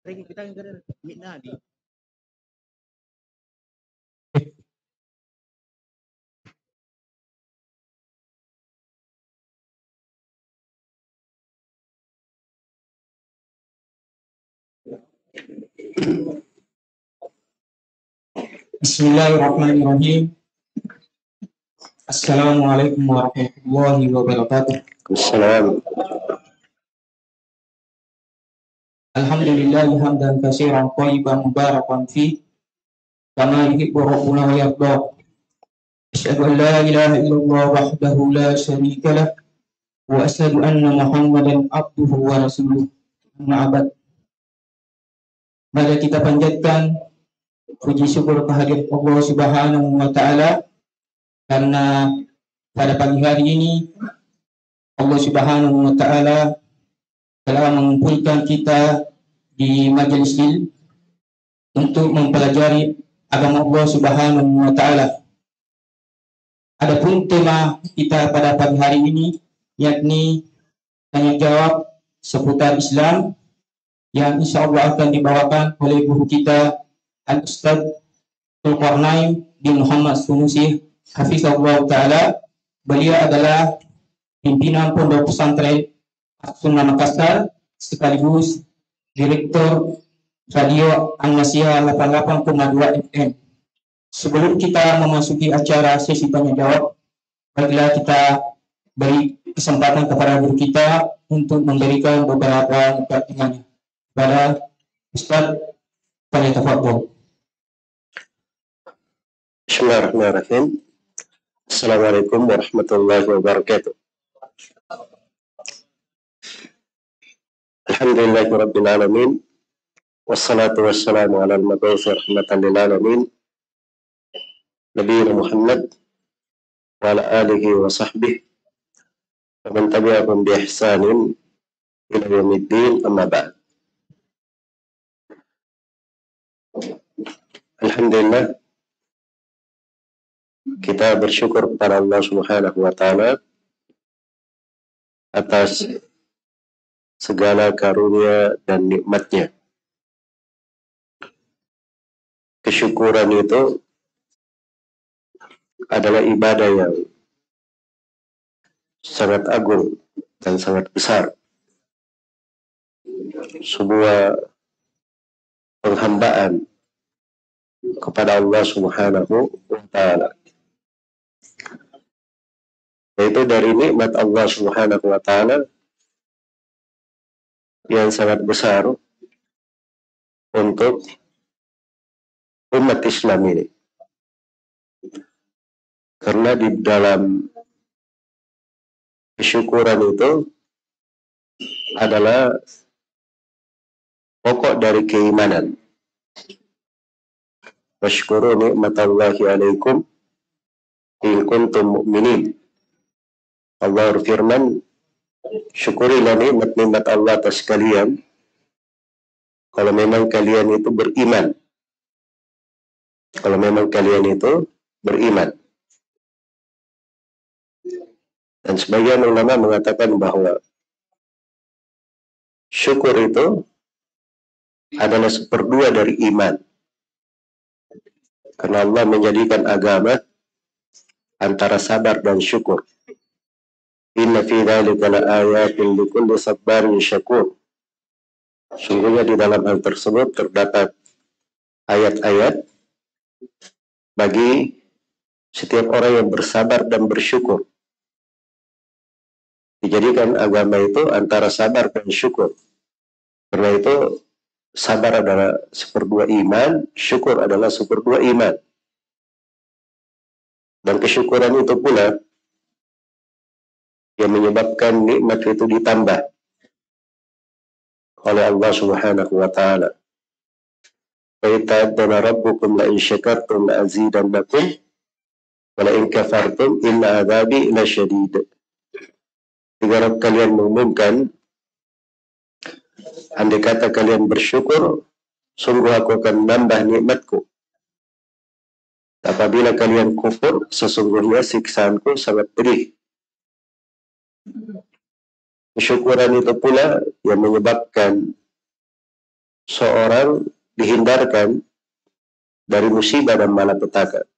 Bismillahirrahmanirrahim. Assalamualaikum warahmatullahi wabarakatuh. Assalam. Alhamdulillah hamdan katsiran thayyiban mubarakan fi kama yuhibbu rabbuna wa yarda. Asyhadu an la ilaha illallah wahdahu la syarika lah wa asyhadu anna Muhammadan abduhu wa rasuluh. Amma ba'd. Mari kita panjatkan puji syukur kehadirat Allah Subhanahu wa taala karena pada pagi hari ini Allah Subhanahu wa taala telah mengumpulkan kita di majelis ilmu untuk mempelajari agama Allah Subhanahu wa taala. Adapun tema kita pada pagi hari ini yakni tanya jawab seputar Islam yang insya Allah akan dibawakan oleh guru kita Al-Ustaz Zulkarnain bin Muhammad Sunusi Hafizahullah Ta'ala. Beliau adalah pimpinan Pondok Pesantren As-Sunnah Makassar sekaligus Direktur Radio An-Nasiha 88,2 FM. Sebelum kita memasuki acara sesi tanya jawab, marilah kita beri kesempatan kepada guru kita untuk memberikan beberapa pertanyaan kepada Ustaz. Falyatafadhal. Bismillahirrahmanirrahim. Assalamualaikum warahmatullahi wabarakatuh. Alhamdulillahirabbil alamin. Wassalatu wassalamu ala al-mab'uts rahmatan lil alamin. Nabiyina Muhammad wa ala alihi wa sahbihi wa man tabi'ahum bi ihsanin ila yaumiddin, amma ba'd. Alhamdulillah, kita bersyukur kepada Allah Subhanahu wa taala atas segala karunia dan nikmatnya. Kesyukuran itu adalah ibadah yang sangat agung dan sangat besar. Sebuah penghambaan kepada Allah Subhanahu wa taala. Yaitu dari nikmat Allah Subhanahu wa taala yang sangat besar untuk umat Islam ini. Karena di dalam kesyukuran itu adalah pokok dari keimanan. Washkuru ni'matallahi alaikum in kuntum mu'minin. Allah berfirman, syukurilah nikmat-nikmat Allah atas kalian kalau memang kalian itu beriman. Kalau memang kalian itu beriman. Dan sebagian ulama mengatakan bahwa syukur itu adalah seperdua dari iman. Karena Allah menjadikan agama antara sabar dan syukur. Inna fi dzalika laayatin likulli sabarin syakur. Sungguhnya di dalam hal tersebut terdapat ayat-ayat bagi setiap orang yang bersabar dan bersyukur. Dijadikan agama itu antara sabar dan syukur. Karena itu sabar adalah seperdua iman, syukur adalah seperdua iman. Dan kesyukuran itu pula yang menyebabkan nikmat itu ditambah oleh Allah Subhanahu wa taala. Wa ta'addana rabbukum la in syakartum la azidannakum wa la in kafartum inna adzabi lasyadid. Jika kalian mengumumkan, andai kata kalian bersyukur, sungguh aku akan menambah nikmatku. Apabila kalian kufur, sesungguhnya siksaanku sangat pedih. Kesyukuran itu pula yang menyebabkan seorang dihindarkan dari musibah dan malapetaka.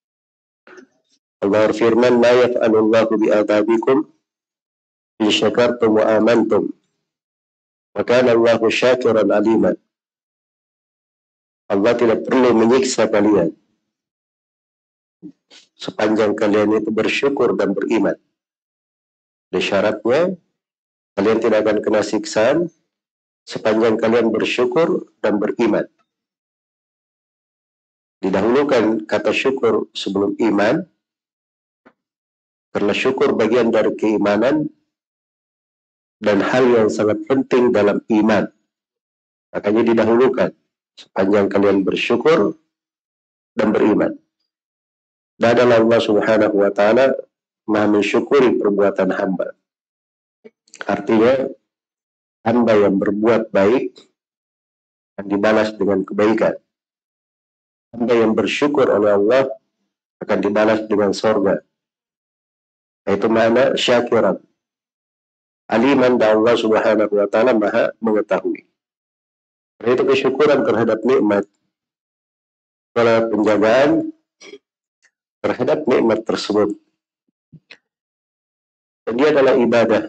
Allah berfirman, "La yaf'alullahu bi'adabikum in syakartum wa amantum. Wa kana Allahu syakiran aliman." Allah tidak perlu menyiksa kalian sepanjang kalian itu bersyukur dan beriman. Dan syaratnya, kalian tidak akan kena siksaan sepanjang kalian bersyukur dan beriman. Didahulukan kata syukur sebelum iman, karena syukur bagian dari keimanan dan hal yang sangat penting dalam iman. Makanya didahulukan sepanjang kalian bersyukur dan beriman. Dan adalah Allah Subhanahu wa Ta'ala Maha mensyukuri perbuatan hamba. Artinya, hamba yang berbuat baik akan dibalas dengan kebaikan. Hamba yang bersyukur oleh Allah akan dibalas dengan surga. Itu makna syakiran. Aliman, dan Allah Subhanahu wa Ta'ala Maha mengetahui. Itu kesyukuran terhadap nikmat, terhadap penjagaan terhadap nikmat tersebut. Dan dia adalah ibadah.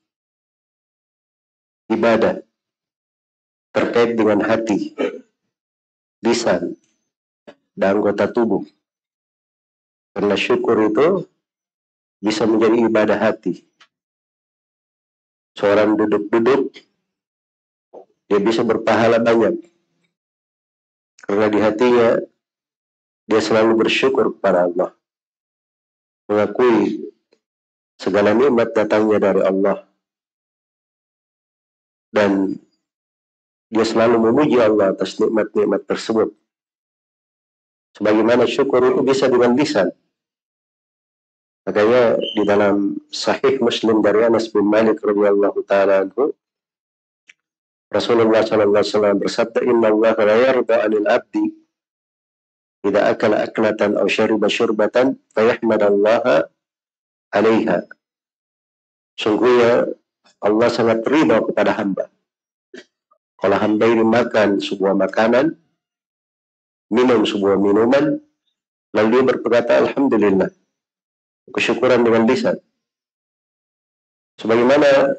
Ibadah terkait dengan hati, lisan, dan anggota tubuh. Karena syukur itu bisa menjadi ibadah hati. Seorang duduk-duduk, dia bisa berpahala banyak. Karena di hatinya, dia selalu bersyukur kepada Allah. Mengakui segala nikmat datangnya dari Allah. Dan dia selalu memuji Allah atas nikmat-nikmat tersebut. Sebagaimana syukur itu bisa dengan lisan. Makanya di dalam Sahih Muslim dari Anas bin Malik radhiyallahu ta'ala anhu, Rasulullah sallallahu alaihi wasallam bersabda, "Inna Allah la yarda 'anil 'abdi idza akala aklatan aw syariba syurbatan fayahmadallaha 'alaiha." Sungguhnya Allah sangat ridha kepada hamba kalau hamba ini makan sebuah makanan, minum sebuah minuman, lalu dia berkata alhamdulillah, kesyukuran dengan lisan. Sebagaimana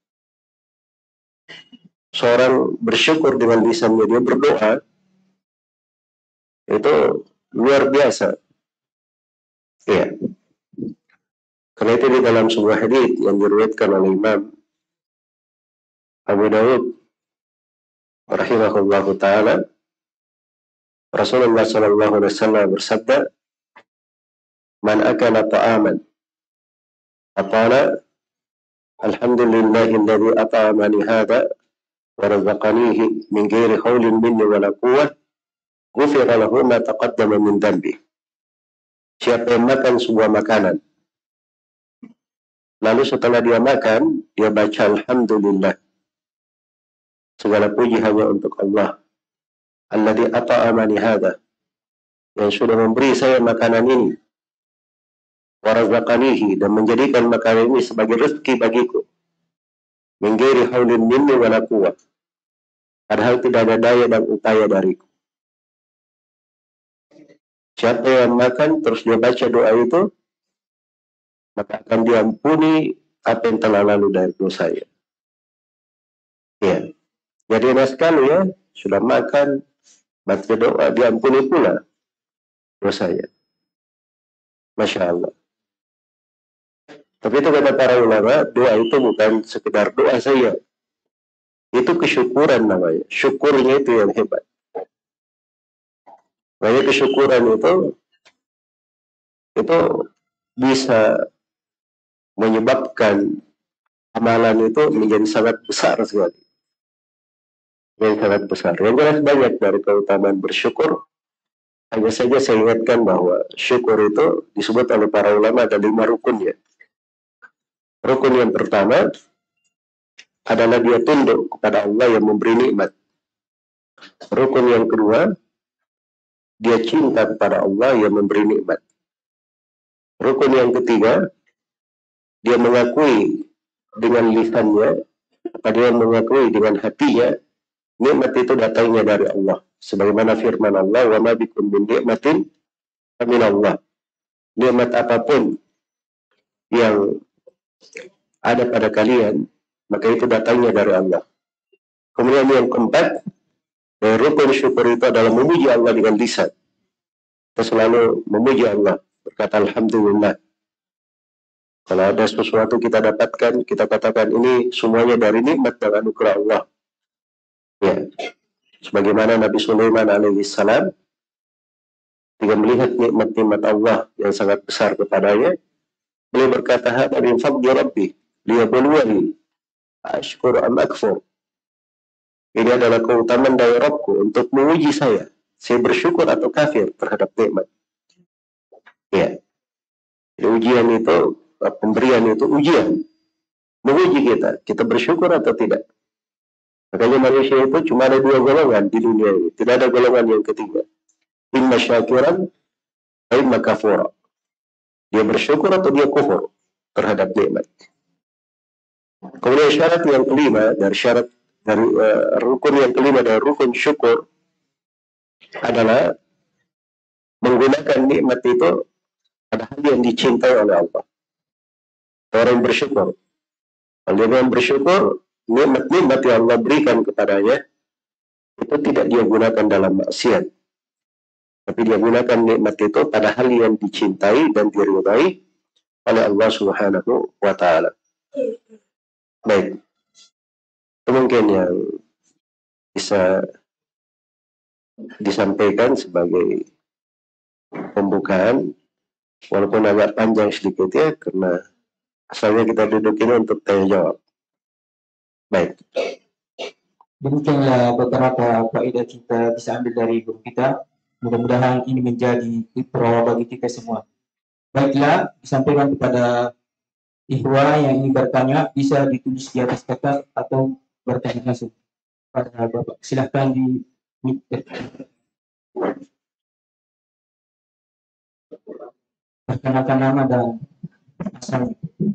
seorang bersyukur dengan lisannya, dia berdoa, itu luar biasa. Ya. Karena itu di dalam sebuah hadits yang diriwayatkan oleh Imam Abu Dawud rahimahullahu ta'ala, Rasulullah sallallahu alaihi wasallam bersabda, "Man akala ta'aman faqala alhamdulillahilladzi at'amani hadha wa razaqanihi min ghairi haulin minni wa la quwwah, ghufira lahu ma taqaddama min dhanbi." Siapa yang makan sebuah makanan, lalu setelah dia makan, dia baca alhamdulillah, segala puji hanya untuk Allah, alladzi at'amani hadha, yang sudah memberi saya makanan ini, wa razaqanihi, dan menjadikan makanan ini sebagai rezeki bagiku, min ghairi haulin minni wa la quwwah, padahal tidak ada daya dan upaya dariku. Siapa yang makan terus dia baca doa itu, maka akan diampuni apa yang telah lalu dari dosanya. Ya. Jadi enak sekali ya, sudah makan, baca doa, diampuni pula dosanya. Masya Allah. Tapi itu kata para ulama, doa itu bukan sekedar doa saja. Itu kesyukuran namanya. Syukurnya itu yang hebat. Makanya kesyukuran itu bisa menyebabkan amalan itu menjadi sangat besar sekali. Yang sangat besar. Yang jelas banyak dari keutamaan bersyukur. Hanya saja saya ingatkan bahwa syukur itu disebut oleh para ulama ada 5 rukunnya. Rukun yang pertama adalah dia tunduk kepada Allah yang memberi nikmat. Rukun yang kedua, dia cinta kepada Allah yang memberi nikmat. Rukun yang ketiga, dia mengakui dengan lisannya, dia mengakui dengan hatinya nikmat itu datangnya dari Allah. Sebagaimana firman Allah, "Wa ma bikum min nikmatin famin Allah." Nikmat apapun yang ada pada kalian, maka itu datangnya dari Allah. Kemudian yang keempat, rukun syukur itu adalah memuji Allah dengan lisan. Kita selalu memuji Allah, berkata Alhamdulillah. Kalau ada sesuatu kita dapatkan, kita katakan ini semuanya dari nikmat dan anugerah Allah. Ya, sebagaimana Nabi Sulaiman alaihissalam ketika melihat nikmat-nikmat Allah yang sangat besar kepadanya, beliau berkata, "Hada min fadli Rabbi liyabluwani ashkuru am akfur." Ini adalah keutamaan dari Rabbku untuk menguji saya bersyukur atau kafir terhadap nikmat. Ya, ujian itu, pemberian itu ujian, menguji kita bersyukur atau tidak. Makanya manusia itu cuma ada dua golongan di dunia ini, tidak ada golongan yang ketiga. Imma syakiran, imma kafura. Dia bersyukur atau dia kufur terhadap nikmat. Kemudian syarat yang kelima dari rukun yang kelima dari rukun syukur adalah menggunakan nikmat itu pada hal yang dicintai oleh Allah. Orang yang bersyukur. Kalau dia bersyukur, nikmat-nikmat yang Allah berikan kepadanya itu tidak dia gunakan dalam maksiat, tapi dia gunakan nikmat itu pada hal yang dicintai dan diridai oleh Allah Subhanahu wa Ta'ala. Baik, itu mungkin yang bisa disampaikan sebagai pembukaan, walaupun agak panjang sedikit ya, karena asalnya kita duduk ini untuk tanya jawab. Baik. Demikianlah beberapa faedah kita bisa ambil dari guru kita. Mudah-mudahan ini menjadi ibrah bagi kita semua. Baiklah, disampaikan kepada ikhwah yang ingin bertanya, bisa ditulis di atas kertas atau bertanya langsung pada Bapak. Silahkan di perkenalkan nama dan asal.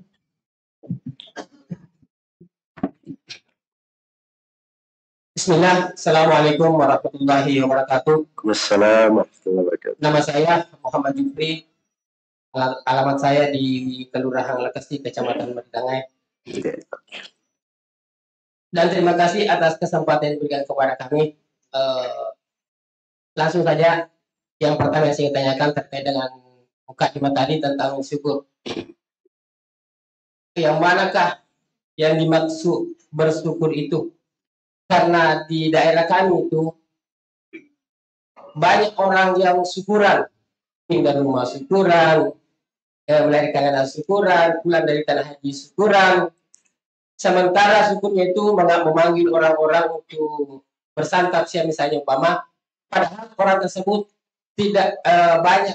Bismillah, Assalamualaikum warahmatullahi wabarakatuh. Wassalamualaikum warahmatullahi wabarakatuh. Nama saya Muhammad Jufri. Alamat saya di Kelurahan Lekesi, Kecamatan Meridangai. Dan terima kasih atas kesempatan yang diberikan kepada kami. Langsung saja, yang pertama yang saya tanyakan terkait dengan mukadimah tadi tentang syukur. Yang manakah yang dimaksud bersyukur itu? Karena di daerah kami itu banyak orang yang syukuran, tinggal rumah syukuran, melahirkan anak syukuran, pulang dari tanah haji syukuran. Sementara syukurnya itu memanggil orang-orang untuk bersantap siang misalnya umpama, padahal orang tersebut tidak banyak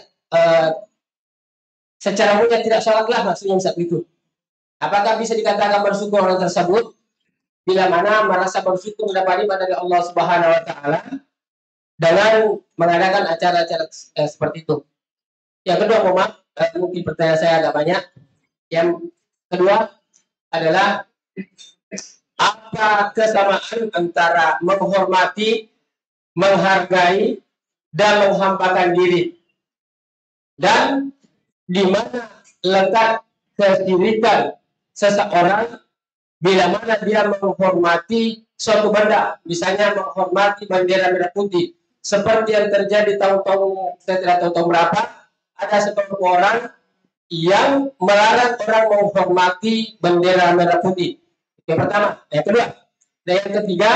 secara umumnya tidak sholatlah maksudnya saat itu. Apakah bisa dikatakan bersyukur orang tersebut bila mana merasa bersyukur mendapat nikmat dari Allah Subhanahu wa Ta'ala dengan mengadakan acara-acara seperti itu? Yang kedua, mohon maaf, mungkin pertanyaan saya agak banyak. Yang kedua adalah apa kesamaan antara menghormati, menghargai, dan menghampakan diri? Dan di mana letak kesyirikan seseorang bila mana dia menghormati suatu benda, misalnya menghormati bendera merah putih, seperti yang terjadi tahun-tahun, saya tidak tahu tahun berapa, ada sekelompok orang yang melarang orang menghormati bendera merah putih. Yang pertama, yang kedua, dan yang ketiga,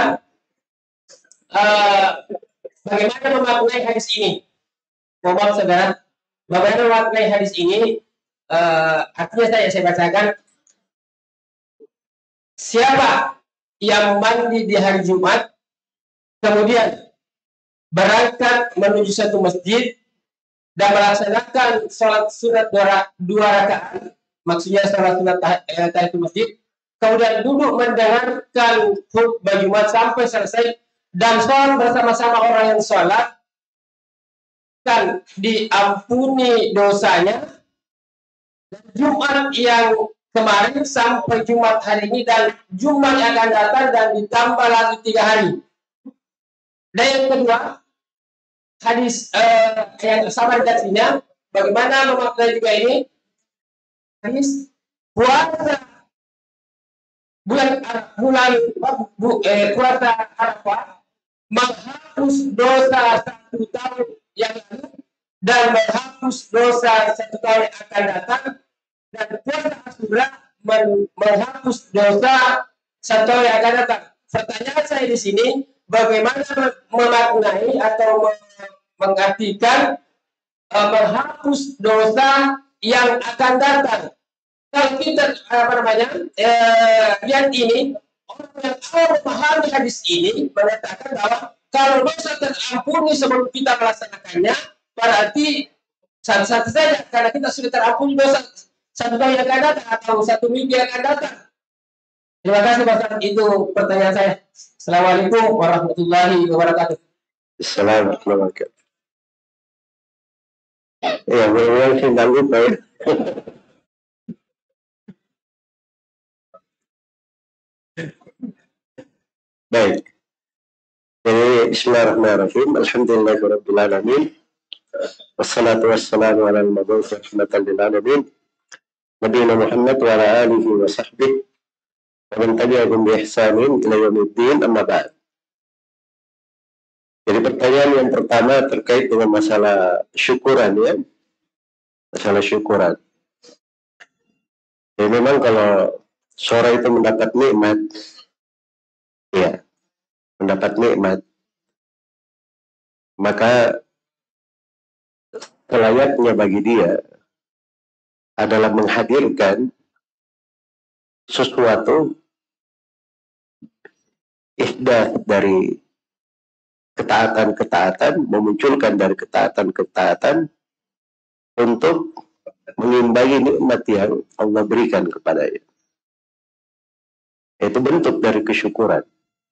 bagaimana memaknai hadis ini? Mohon saudara, bagaimana memaknai hadis ini? Artinya saya bacakan. Siapa yang mandi di hari Jumat, kemudian berangkat menuju satu masjid dan melaksanakan sholat sunat dua rakaat, maksudnya sholat sunat tahiyatul masjid, kemudian duduk mendengarkan khutbah Jumat sampai selesai dan sholat bersama-sama orang yang sholat, kan diampuni dosanya. Jumat yang kemarin sampai Jumat hari ini dan Jumat yang akan datang dan ditambah lagi 3 hari. Dan yang kedua, hadis yang sama dengan bagaimana memaknai juga ini hadis puasa puasa Arafah menghapus dosa 1 tahun yang lalu dan menghapus dosa 1 tahun yang akan datang, dan puasa Asyura menghapus dosa 1 tahun yang akan datang. Pertanyaan saya di sini, bagaimana memaknai atau mengartikan menghapus dosa yang akan datang? Kalau kita lihat ini, orang yang awal memahami hadis ini mengatakan bahwa kalau dosa terampuni sebelum kita melaksanakannya, berarti satu-satu saja karena kita sudah terampuni dosa 1 tahun yang akan datang atau 1 minggu yang akan datang. Terima kasih Pak Ustaz, itu pertanyaan saya. Assalamualaikum warahmatullahi wabarakatuh. Assalamualaikum warahmatullahi wabarakatuh. Ya, benar-benar sindang lupa ya. Baik. Jadi bismillahirrahmanirrahim. Alhamdulillahirabbil alamin. Wassalatu wassalamu ala al-mab'uts rahmatan lil alamin. Nabiyina Muhammad wa ala alihi wa sahbihi wa man tabi'ahum bi ihsanin ila yaumiddin, amma ba'd. Jadi pertanyaan yang pertama terkait dengan masalah syukuran ya. Masalah syukuran. Jadi memang kalau seorang itu mendapat nikmat, ya, mendapat nikmat, maka selayaknya bagi dia adalah menghadirkan sesuatu ihdath dari ketaatan-ketaatan, memunculkan dari ketaatan-ketaatan untuk mengimbangi nikmat yang Allah berikan kepadanya. Itu bentuk dari kesyukuran.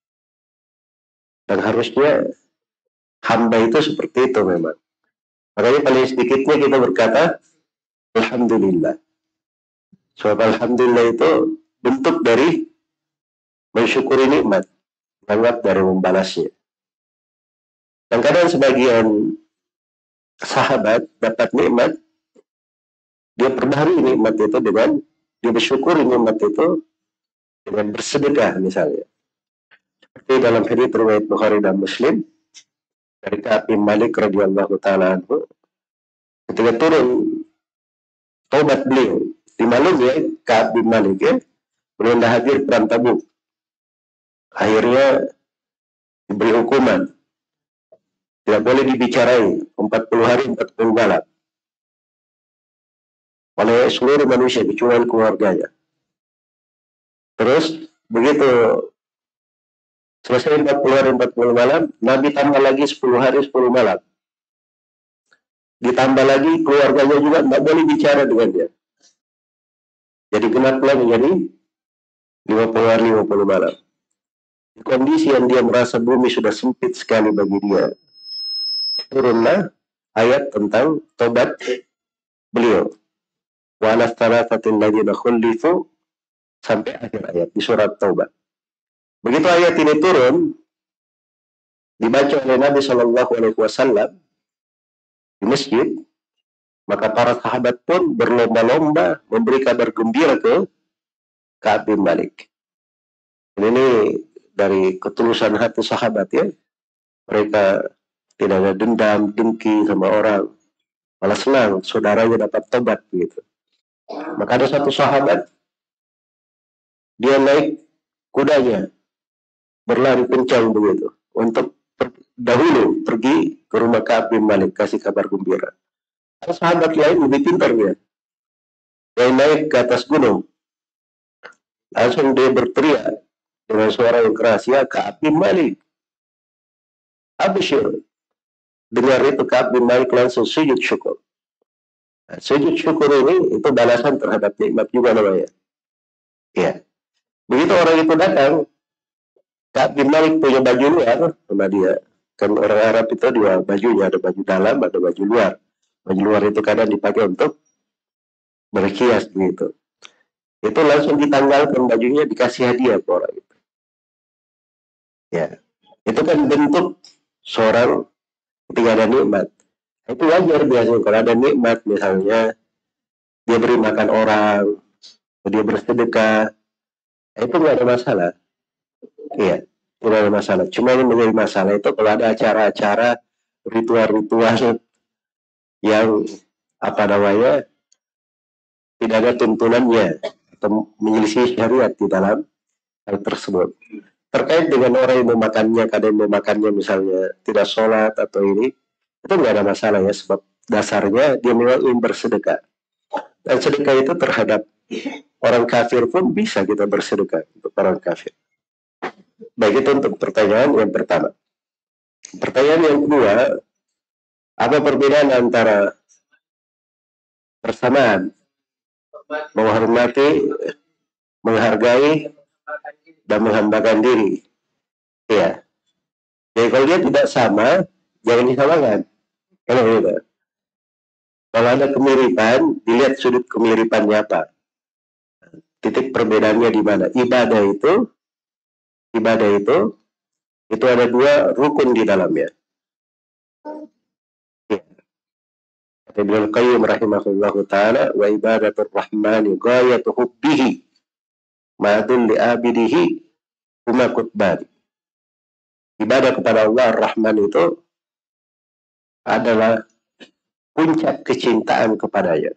Dan harusnya hamba itu seperti itu memang. Makanya paling sedikitnya kita berkata Alhamdulillah. Sebab Alhamdulillah itu bentuk dari mensyukuri nikmat, anggap dari membalasnya. Dan kadang sebagian sahabat dapat nikmat, dia perbaharui nikmat itu dengan dia bersyukuri nikmat itu dengan bersedekah misalnya. Seperti dalam hadits riwayat Bukhari dan Muslim dari Ka'ab bin Malik radhiyallahu taala anhu, ketika turun taubat beliau di Malung ya, Ka'ab bin Malik ya, beliau tidak hadir perang Tabuk. Akhirnya diberi hukuman, tidak boleh dibicarain 40 hari 40 malam oleh seluruh manusia kecuali keluarganya. Terus begitu selesai 40 hari 40 malam, Nabi tambah lagi 10 hari 10 malam. Ditambah lagi keluarganya juga tidak boleh bicara dengan dia. Jadi genaplah menjadi 50 hari 50 malam. Di kondisi yang dia merasa bumi sudah sempit sekali bagi dia, turunlah ayat tentang tobat beliau. Wa ala thalathatil ladzina khulifu sampai akhir ayat di surat Taubah. Begitu ayat ini turun, dibaca oleh Nabi Shallallahu Alaihi Wasallam di masjid, maka para sahabat pun berlomba-lomba memberi kabar gembira ke Ka'ab bin Malik. Ini dari ketulusan hati sahabat ya. Mereka tidak ada dendam, dengki sama orang, malah senang saudaranya dapat tobat gitu. Maka ada satu sahabat, dia naik kudanya, berlari kencang begitu, untuk dahulu pergi ke rumah Ka'ab bin Malik, kasih kabar gembira. Ada sahabat lain lebih pintar dia. Dia naik ke atas gunung. Langsung dia berteriak dengan suara yang keras, ya Ka'ab bin Malik, Abshir. Dengar itu Ka'ab bin Malik langsung sujud syukur. Nah, sujud syukur ini itu balasan terhadap nikmat juga namanya. Ya. Begitu orang itu datang, Ka'ab bin Malik punya baju luar sama dia. Kan orang Arab itu dua bajunya, ada baju dalam, ada baju luar. Baju luar itu kadang dipakai untuk berhias gitu. Itu langsung ditanggalkan bajunya, dikasih hadiah ke orang itu. Ya, itu kan bentuk seorang ketika ada nikmat. Itu wajar biasanya kalau ada nikmat, misalnya dia beri makan orang, dia bersedekah, itu nggak ada masalah. Iya, nggak ada masalah. Cuma yang menjadi masalah itu kalau ada acara-acara, ritual-ritual yang apa namanya tidak ada tuntunannya atau menyelisih syariat di dalam hal tersebut. Terkait dengan orang yang memakannya, kadang memakannya misalnya tidak sholat atau ini, itu nggak ada masalah ya, sebab dasarnya dia memang ingin bersedekah. Dan sedekah itu terhadap orang kafir pun bisa kita bersedekah untuk orang kafir. Baik, itu untuk pertanyaan yang pertama. Pertanyaan yang kedua, apa perbedaan antara persamaan menghormati, menghargai, dan menghambakan diri? Ya. Jadi kalau dia tidak sama, jangan disamakan. Kalau gitu. Kalau ada kemiripan, dilihat sudut kemiripannya apa. Titik perbedaannya di mana? Ibadah itu ada dua rukun di dalamnya. Ya. Kata Ibnu Qayyim rahimahullahu ta'ala, wa ibadatul rahmani ghayatu hubbihi ma'adun li'abidihi huma kutbani. Ibadah kepada Allah Ar-Rahman itu adalah puncak kecintaan kepadanya,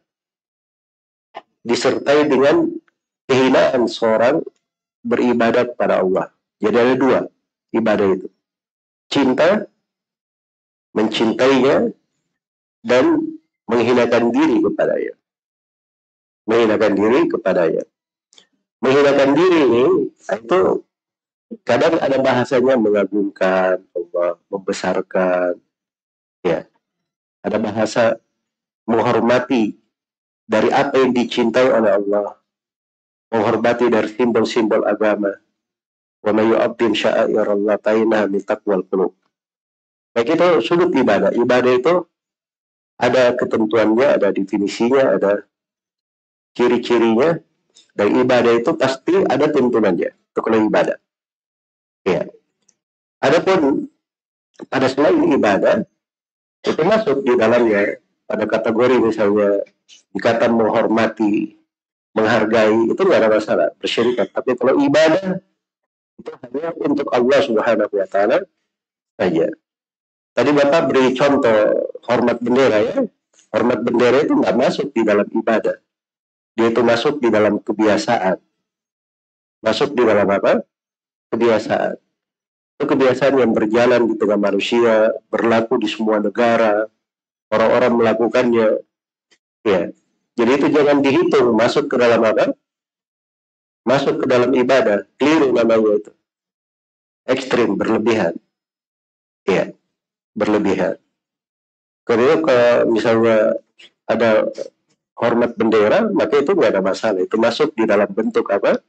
disertai dengan kehinaan seorang beribadah kepada Allah. Jadi ada dua ibadah itu. Cinta, mencintainya, dan menghinakan diri kepadanya. Menghinakan diri kepadanya. Menghinakan diri ini, itu kadang ada bahasanya mengagungkan Allah, membesarkan. Ya. Ada bahasa menghormati dari apa yang dicintai oleh Allah. Menghormati dari simbol-simbol agama. Wa may yu'azzim sya'airallah fa'innaha min taqwal qulub. Baik, itu sudut ibadah. Ibadah itu ada ketentuannya, ada definisinya, ada ciri-cirinya. Dan ibadah itu pasti ada tuntunannya. Itu kalau ibadah. Ya. Adapun pada selain ibadah, itu masuk di dalamnya pada kategori misalnya dikata menghormati, menghargai, itu nggak ada masalah, bersyirikat. Tapi kalau ibadah itu hanya untuk Allah Subhanahu wa Ta'ala saja. Tadi Bapak beri contoh hormat bendera ya. Hormat bendera itu nggak masuk di dalam ibadah. Dia itu masuk di dalam kebiasaan. Masuk di dalam apa? Kebiasaan. Itu kebiasaan yang berjalan di tengah manusia, berlaku di semua negara, orang-orang melakukannya. Ya. Jadi itu jangan dihitung masuk ke dalam apa? Masuk ke dalam ibadah. Keliru namanya itu. Ekstrim, berlebihan. Ya, berlebihan. Kalau misalnya ada hormat bendera, maka itu nggak ada masalah. Itu masuk di dalam bentuk apa?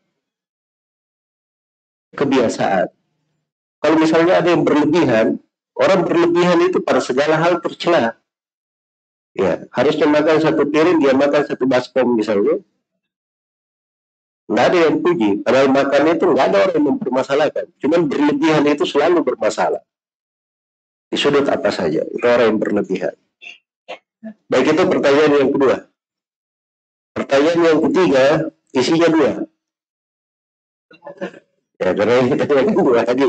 Kebiasaan. Kalau misalnya ada yang berlebihan, orang berlebihan itu pada segala hal tercela. Ya, harusnya makan satu piring, dia makan satu baskom misalnya. Nggak ada yang puji. Padahal makan itu nggak ada orang yang mempermasalahkan. Cuman berlebihan itu selalu bermasalah. Di sudut apa saja, itu orang yang berlebihan. Baik, itu pertanyaan yang kedua. Pertanyaan yang ketiga, isinya dua. Ya, karena ini pertanyaan kedua tadi.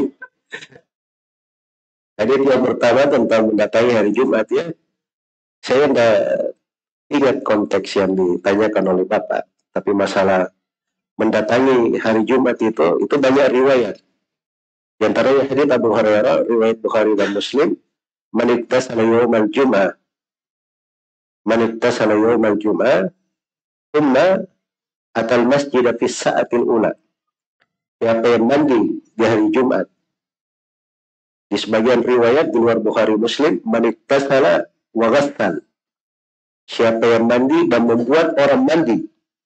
Tadi yang pertama tentang mendatangi hari Jumat ya. Saya nggak ingat konteks yang ditanyakan oleh Bapak. Tapi masalah mendatangi hari Jumat itu banyak riwayat. Di antaranya hadits Abu Hurairah, riwayat Bukhari dan Muslim, man iktasala yaumal jum'ah, man iktasala yaumal jum'ah, thumma atal masjid fi sa'atil ula. Siapa yang mandi di hari Jumat. Di sebagian riwayat di luar Bukhari Muslim, man iktasala wa ghassal. Siapa yang mandi dan membuat orang mandi.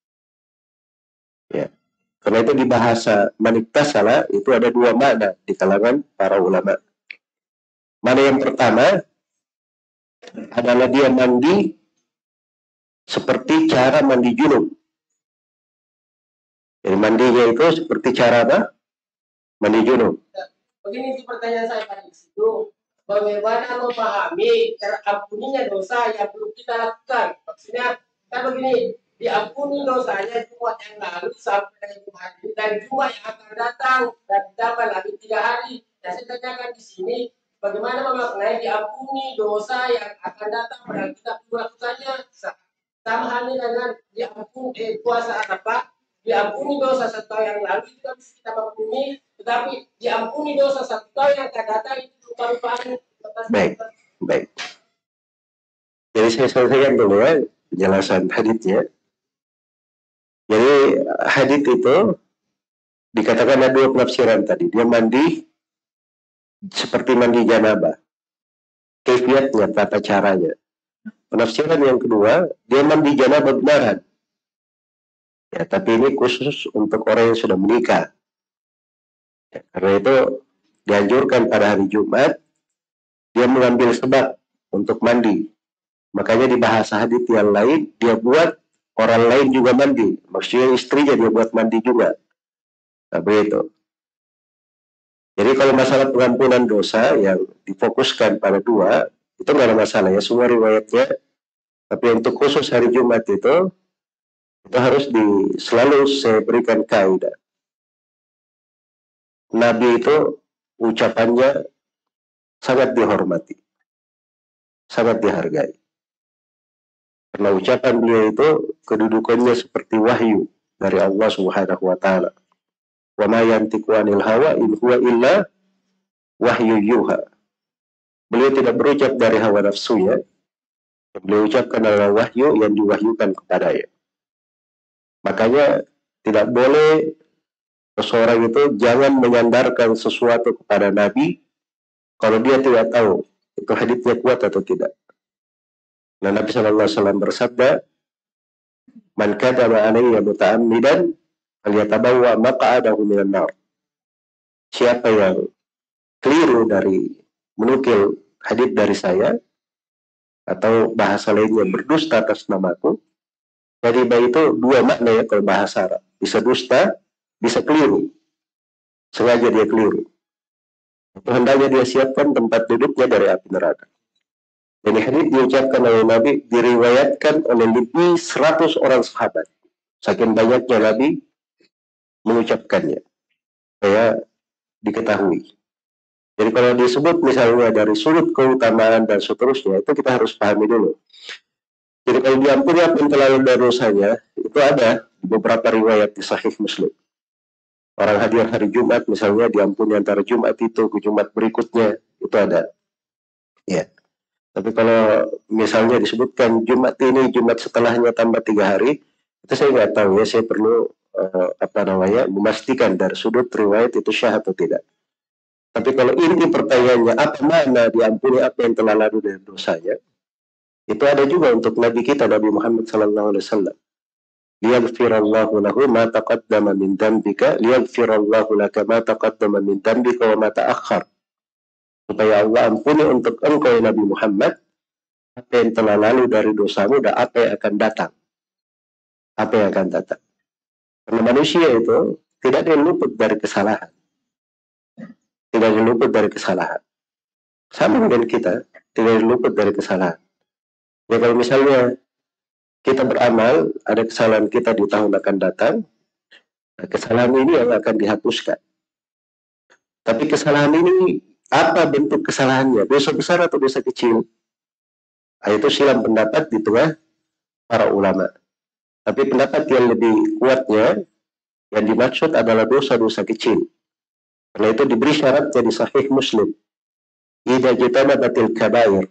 Ya. Karena itu di bahasa maniktasala itu ada dua makna di kalangan para ulama. Mana yang pertama adalah dia mandi seperti cara mandi junub. Jadi mandinya itu seperti cara apa? Mandi junub. Begini pertanyaan saya tadi itu bagaimana memahami terampuninya dosa yang belum kita lakukan. Maksudnya kan begini, diampuni dosanya Jumat yang lalu sampai dengan Jumat ini dan Jumat yang akan datang dan ditambah lagi 3 hari. Nah, saya tanyakan di sini, bagaimana memaknai diampuni dosa yang akan datang padahal kita melakukannya. Sama halnya dengan diampuni puasa apa? Diampuni dosa 1 tahun yang lalu itu bisa kita maklumi, tetapi diampuni dosa 1 tahun yang akan datang itu kelupaan. Baik, baik. Jadi saya selesaikan dulu ya penjelasan haditsnya. Jadi hadits itu dikatakan ada 2 penafsiran tadi. Dia mandi seperti mandi janabah. Kaifiatnya, tata caranya. Penafsiran yang kedua, dia mandi janabah benaran. Ya, tapi ini khusus untuk orang yang sudah menikah. Ya, karena itu dianjurkan pada hari Jumat dia mengambil sebab untuk mandi. Makanya di bahasa hadits yang lain dia buat orang lain juga mandi. Maksudnya istrinya dia buat mandi juga. Nah, begitu. Jadi kalau masalah pengampunan dosa yang difokuskan pada 2 itu nggak ada masalah ya, semua riwayatnya. Tapi untuk khusus hari Jumat itu harus selalu saya berikan kaidah. Nabi itu ucapannya sangat dihormati, sangat dihargai. Karena ucapan beliau itu kedudukannya seperti wahyu dari Allah Subhanahu wa taala. Wa ma yantiqu 'anil hawa in huwa illa wahyu yuha. Beliau tidak berucap dari hawa nafsunya. Yang beliau ucapkan adalah wahyu yang diwahyukan kepadanya. Makanya tidak boleh seseorang itu jangan menyandarkan sesuatu kepada Nabi kalau dia tidak tahu itu haditsnya kuat atau tidak. Nah, Nabi SAW bersabda, "Man kadzaba 'alayya muta'ammidan falyatabawwa maq'adahu minan nar." Siapa yang keliru dari menukil hadits dari saya atau bahasa lainnya berdusta atas namaku. Jadi itu 2 makna ya kalau bahasa Arab. Bisa dusta, bisa keliru. Sengaja dia keliru. Itu hendaknya dia siapkan tempat duduknya dari api neraka. Jadi hadits diucapkan oleh Nabi diriwayatkan oleh lebih 100 orang sahabat. Saking banyaknya Nabi mengucapkannya. Supaya diketahui. Jadi kalau disebut misalnya dari sudut keutamaan dan seterusnya, itu kita harus pahami dulu. Jadi kalau diampuni apa yang telah lalu dosanya, itu ada di beberapa riwayat di Sahih Muslim. Orang hadir hari Jumat misalnya diampuni antara Jumat itu ke Jumat berikutnya, itu ada. Ya. Tapi kalau misalnya disebutkan Jumat ini, Jumat setelahnya tambah 3 hari, itu saya nggak tahu ya, saya perlu memastikan dari sudut riwayat itu syah atau tidak. Tapi kalau inti pertanyaannya apa mana diampuni apa yang telah lalu dari dosanya, itu ada juga untuk Nabi kita Nabi Muhammad SAW. Liyaghfirallahu lahu ma taqaddama min dhanbika liyaghfirallahu laka ma taqaddama min dhanbika wa ma ta'akhkhar. Supaya Allah ampuni untuk engkau Nabi Muhammad apa yang telah lalu dari dosamu dan apa yang akan datang. Apa yang akan datang. Karena manusia itu tidak ada yang luput dari kesalahan. Tidak ada yang luput dari kesalahan. Sama dengan kita, tidak ada yang luput dari kesalahan. Ya kalau misalnya kita beramal, ada kesalahan kita di tahun akan datang, nah kesalahan ini yang akan dihapuskan. Tapi kesalahan ini, apa bentuk kesalahannya? Dosa besar atau dosa kecil? Nah, itu silam pendapat di tengah para ulama. Tapi pendapat yang lebih kuatnya, yang dimaksud adalah dosa-dosa kecil. Karena itu diberi syaratnya di Sahih Muslim. Idza jitanabatil kabair.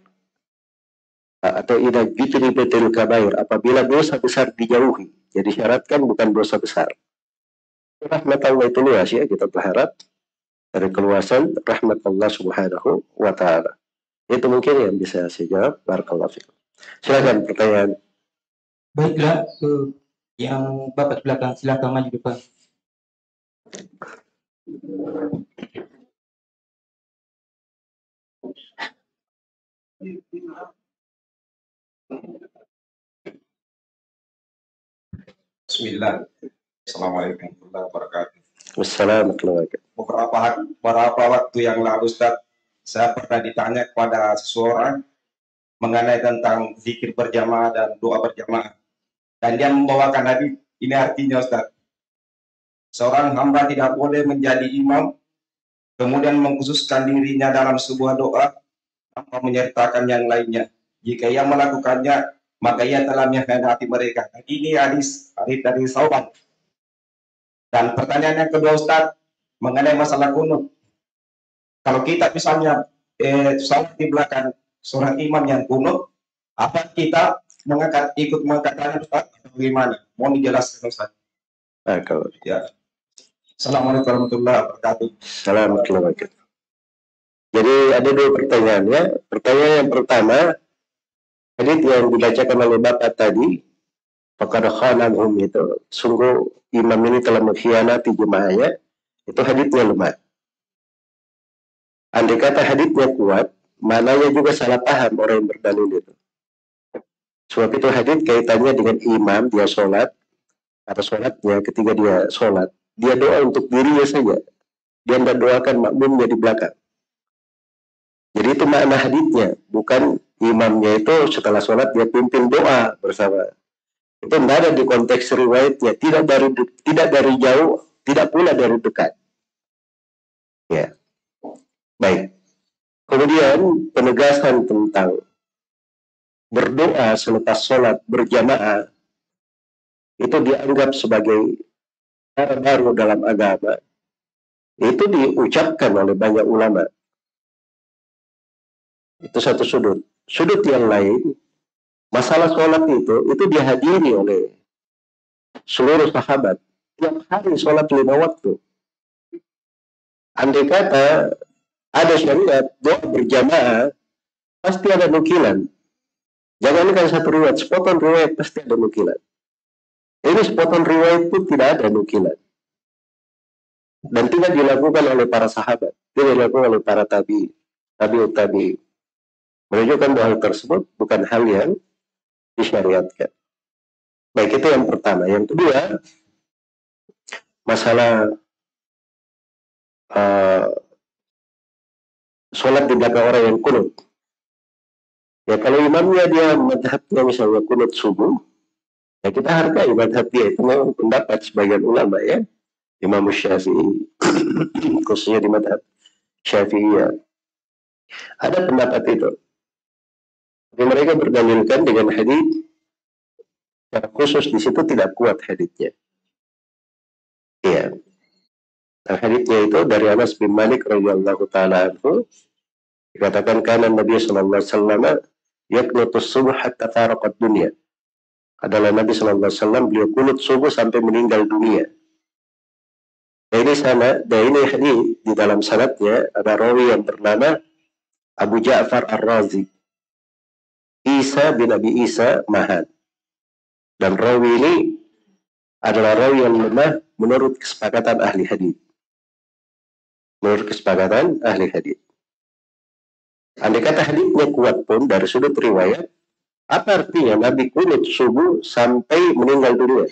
Atau idza jutnibatil kabair, apabila dosa besar dijauhi. Jadi syaratkan bukan dosa besar. Rahmat Allah itu luas ya, kita berharap dari keluasan rahmat Allah Subhanahu wa taala. Itu mungkin yang bisa saya jawab. Barakallahu fikum. Silakan pertanyaan. Baiklah, yang Bapak belakang silakan maju depan. Bismillah. Assalamualaikum warahmatullahi wabarakatuh. Wassalamualaikum warahmatullahi wabarakatuh. Beberapa waktu yang lalu Ustaz, saya pernah ditanya kepada seseorang mengenai tentang zikir berjamaah dan doa berjamaah. Dan dia membawakan hadis. Ini artinya Ustaz, seorang hamba tidak boleh menjadi imam, kemudian mengkhususkan dirinya dalam sebuah doa, tanpa menyertakan yang lainnya. Jika ia melakukannya, maka ia telah mengkhianati mereka. Ini hadis dari Sauban. Dan pertanyaan yang kedua Ustaz, mengenai masalah kunut. Kalau kita misalnya salat di belakang seorang imam yang kunut, apa kita ikut mengatakan Ustaz atau bagaimana? Mohon dijelaskan Ustaz. Kalau Ya. Assalamualaikum warahmatullahi wabarakatuh. Assalamualaikum warahmatullahi wabarakatuh. Jadi ada dua pertanyaannya. Pertanyaan yang pertama, hadits yang dibacakan oleh Bapak tadi, faqad khanahum, itu sungguh imam ini telah mengkhianati jemaahnya, itu haditsnya lemah. Andai kata haditsnya kuat, maknanya juga salah paham orang yang berdalil itu. Sebab itu hadits kaitannya dengan imam, dia sholat, atau sholatnya ketika dia sholat, dia doa untuk dirinya saja. Dia tidak doakan makmumnya di belakang. Jadi itu makna haditsnya, bukan imamnya itu setelah sholat dia pimpin doa bersama. Itu tidak ada di konteks riwayatnya, tidak dari jauh, tidak pula dari dekat. Ya, baik. Kemudian penegasan tentang berdoa selepas sholat berjamaah itu dianggap sebagai cara baru dalam agama. Itu diucapkan oleh banyak ulama. Itu satu sudut. Sudut yang lain, masalah sholat itu dihadiri oleh seluruh sahabat. Tiap hari sholat 5 waktu. Andai kata ada syariat doa berjamaah, pasti ada nukilan. Jangankan satu riwayat, sepotong riwayat pasti ada nukilan. Ini sepotong riwayat pun tidak ada nukilan. Dan tidak dilakukan oleh para sahabat, tidak dilakukan oleh para tabi'in. Menunjukkan bahwa hal tersebut bukan hal yang disyariatkan. Baik, itu yang pertama. Yang kedua, masalah sholat di belakang orang yang kunut. Ya, kalau imamnya dia madhabnya misalnya kunut subuh, ya kita hargai madhab dia. Itu memang pendapat sebagian ulama ya. Imam Syafi'i, khususnya di madhab Syafi'iyah. Ada pendapat itu. Tapi mereka berdalilkan dengan hadits secara khusus di situ tidak kuat haditsnya. Iya. Nah, haditsnya itu dari Anas bin Malik radhiyallahu taala anhu dikatakan kana Nabi sallallahu alaihi wasallam yaqnutus subuh hatta faraqat dunya. Adalah Nabi sallallahu alaihi wasallam beliau kunut subuh sampai meninggal dunia. Nah, ini hadits di dalam sanadnya ada rawi yang bernama Abu Ja'far Ar-Razi, Isa bin Abi Isa Mahan. Dan rawi ini adalah rawi yang lemah menurut kesepakatan ahli hadits. Andai kata haditsnya kuat pun dari sudut riwayat, apa artinya Nabi kunut subuh sampai meninggal dunia?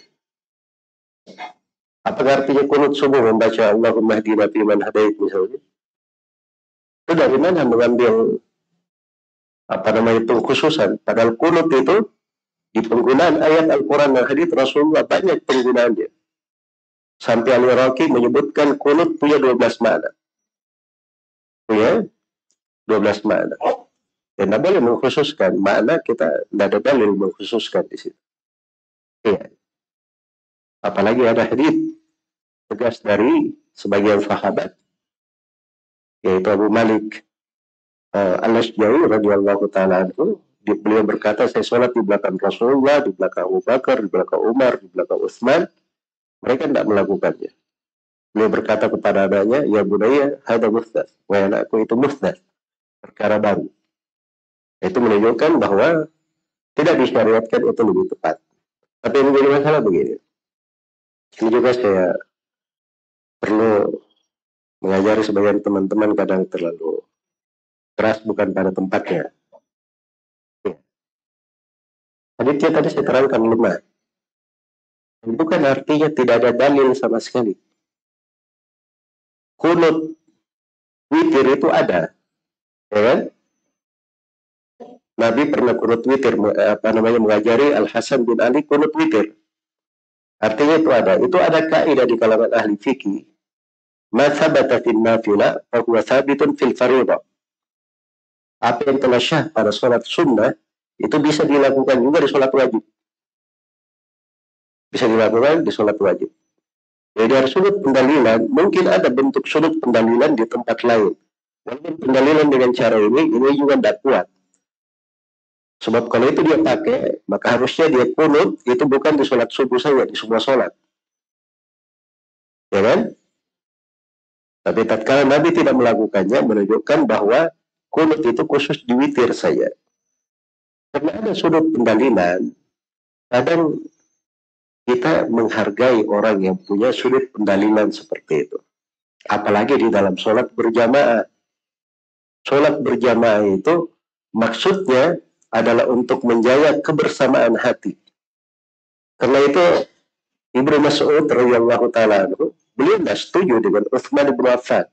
Apakah artinya kunut subuh membaca Allahumma hdina fiman hadait misalnya? Itu dari mana mengambil pengkhususan? Padahal kunut itu di penggunaan ayat Al-Quran dan hadits Rasulullah banyak penggunaannya. Sampai Al-Iraqi menyebutkan kunut punya 12 makna. Punya 12 makna. Dan tidak boleh mengkhususkan makna, kita tidak ada dalil mengkhususkan di situ. Ya. Apalagi ada hadits tegas dari sebagian sahabat, yaitu Abu Malik Al-Ashja'i radhiyallahu ta'ala anhu. Beliau berkata, saya sholat di belakang Rasulullah, di belakang Abu Bakar, di belakang Umar, di belakang Utsman. Mereka tidak melakukannya. Beliau berkata kepada anaknya, ya bunayya, hada muhdath. Wahai anakku, itu muhdath, perkara baru. Itu menunjukkan bahwa tidak disyariatkan, itu lebih tepat. Tapi yang menjadi masalah begini. Ini juga saya perlu mengajari sebagian teman-teman kadang terlalu keras bukan pada tempatnya. Haditsnya tadi saya terangkan lemah. Bukan artinya tidak ada dalil sama sekali. Kunut witir itu ada. Ya kan? Nabi pernah kunut witir, mengajari Al Hasan bin Ali kunut witir. Artinya itu ada kaidah di kalangan ahli fikih. Ma thabata fil nafilah fa huwa thabitun fil fardhah. Apa yang telah syah pada sholat sunnah itu bisa dilakukan juga di sholat wajib. Bisa dilakukan di sholat wajib. Jadi dari sudut pendalilan, mungkin ada bentuk sudut pendalilan di tempat lain. Walaupun pendalilan dengan cara ini juga tidak kuat. Sebab kalau itu dia pakai, maka harusnya dia kunut, itu bukan di sholat subuh saja, di semua sholat. Ya kan? Tapi tatkala Nabi tidak melakukannya, menunjukkan bahwa kunut itu khusus di witir saja. Karena ada sudut pendalilan, kadang kita menghargai orang yang punya sudut pendalilan seperti itu. Apalagi di dalam sholat berjamaah. Sholat berjamaah itu maksudnya adalah untuk menjaga kebersamaan hati. Karena itu Ibnu Mas'ud radhiyallahu taala beliau tidak setuju dengan Utsman bin Affan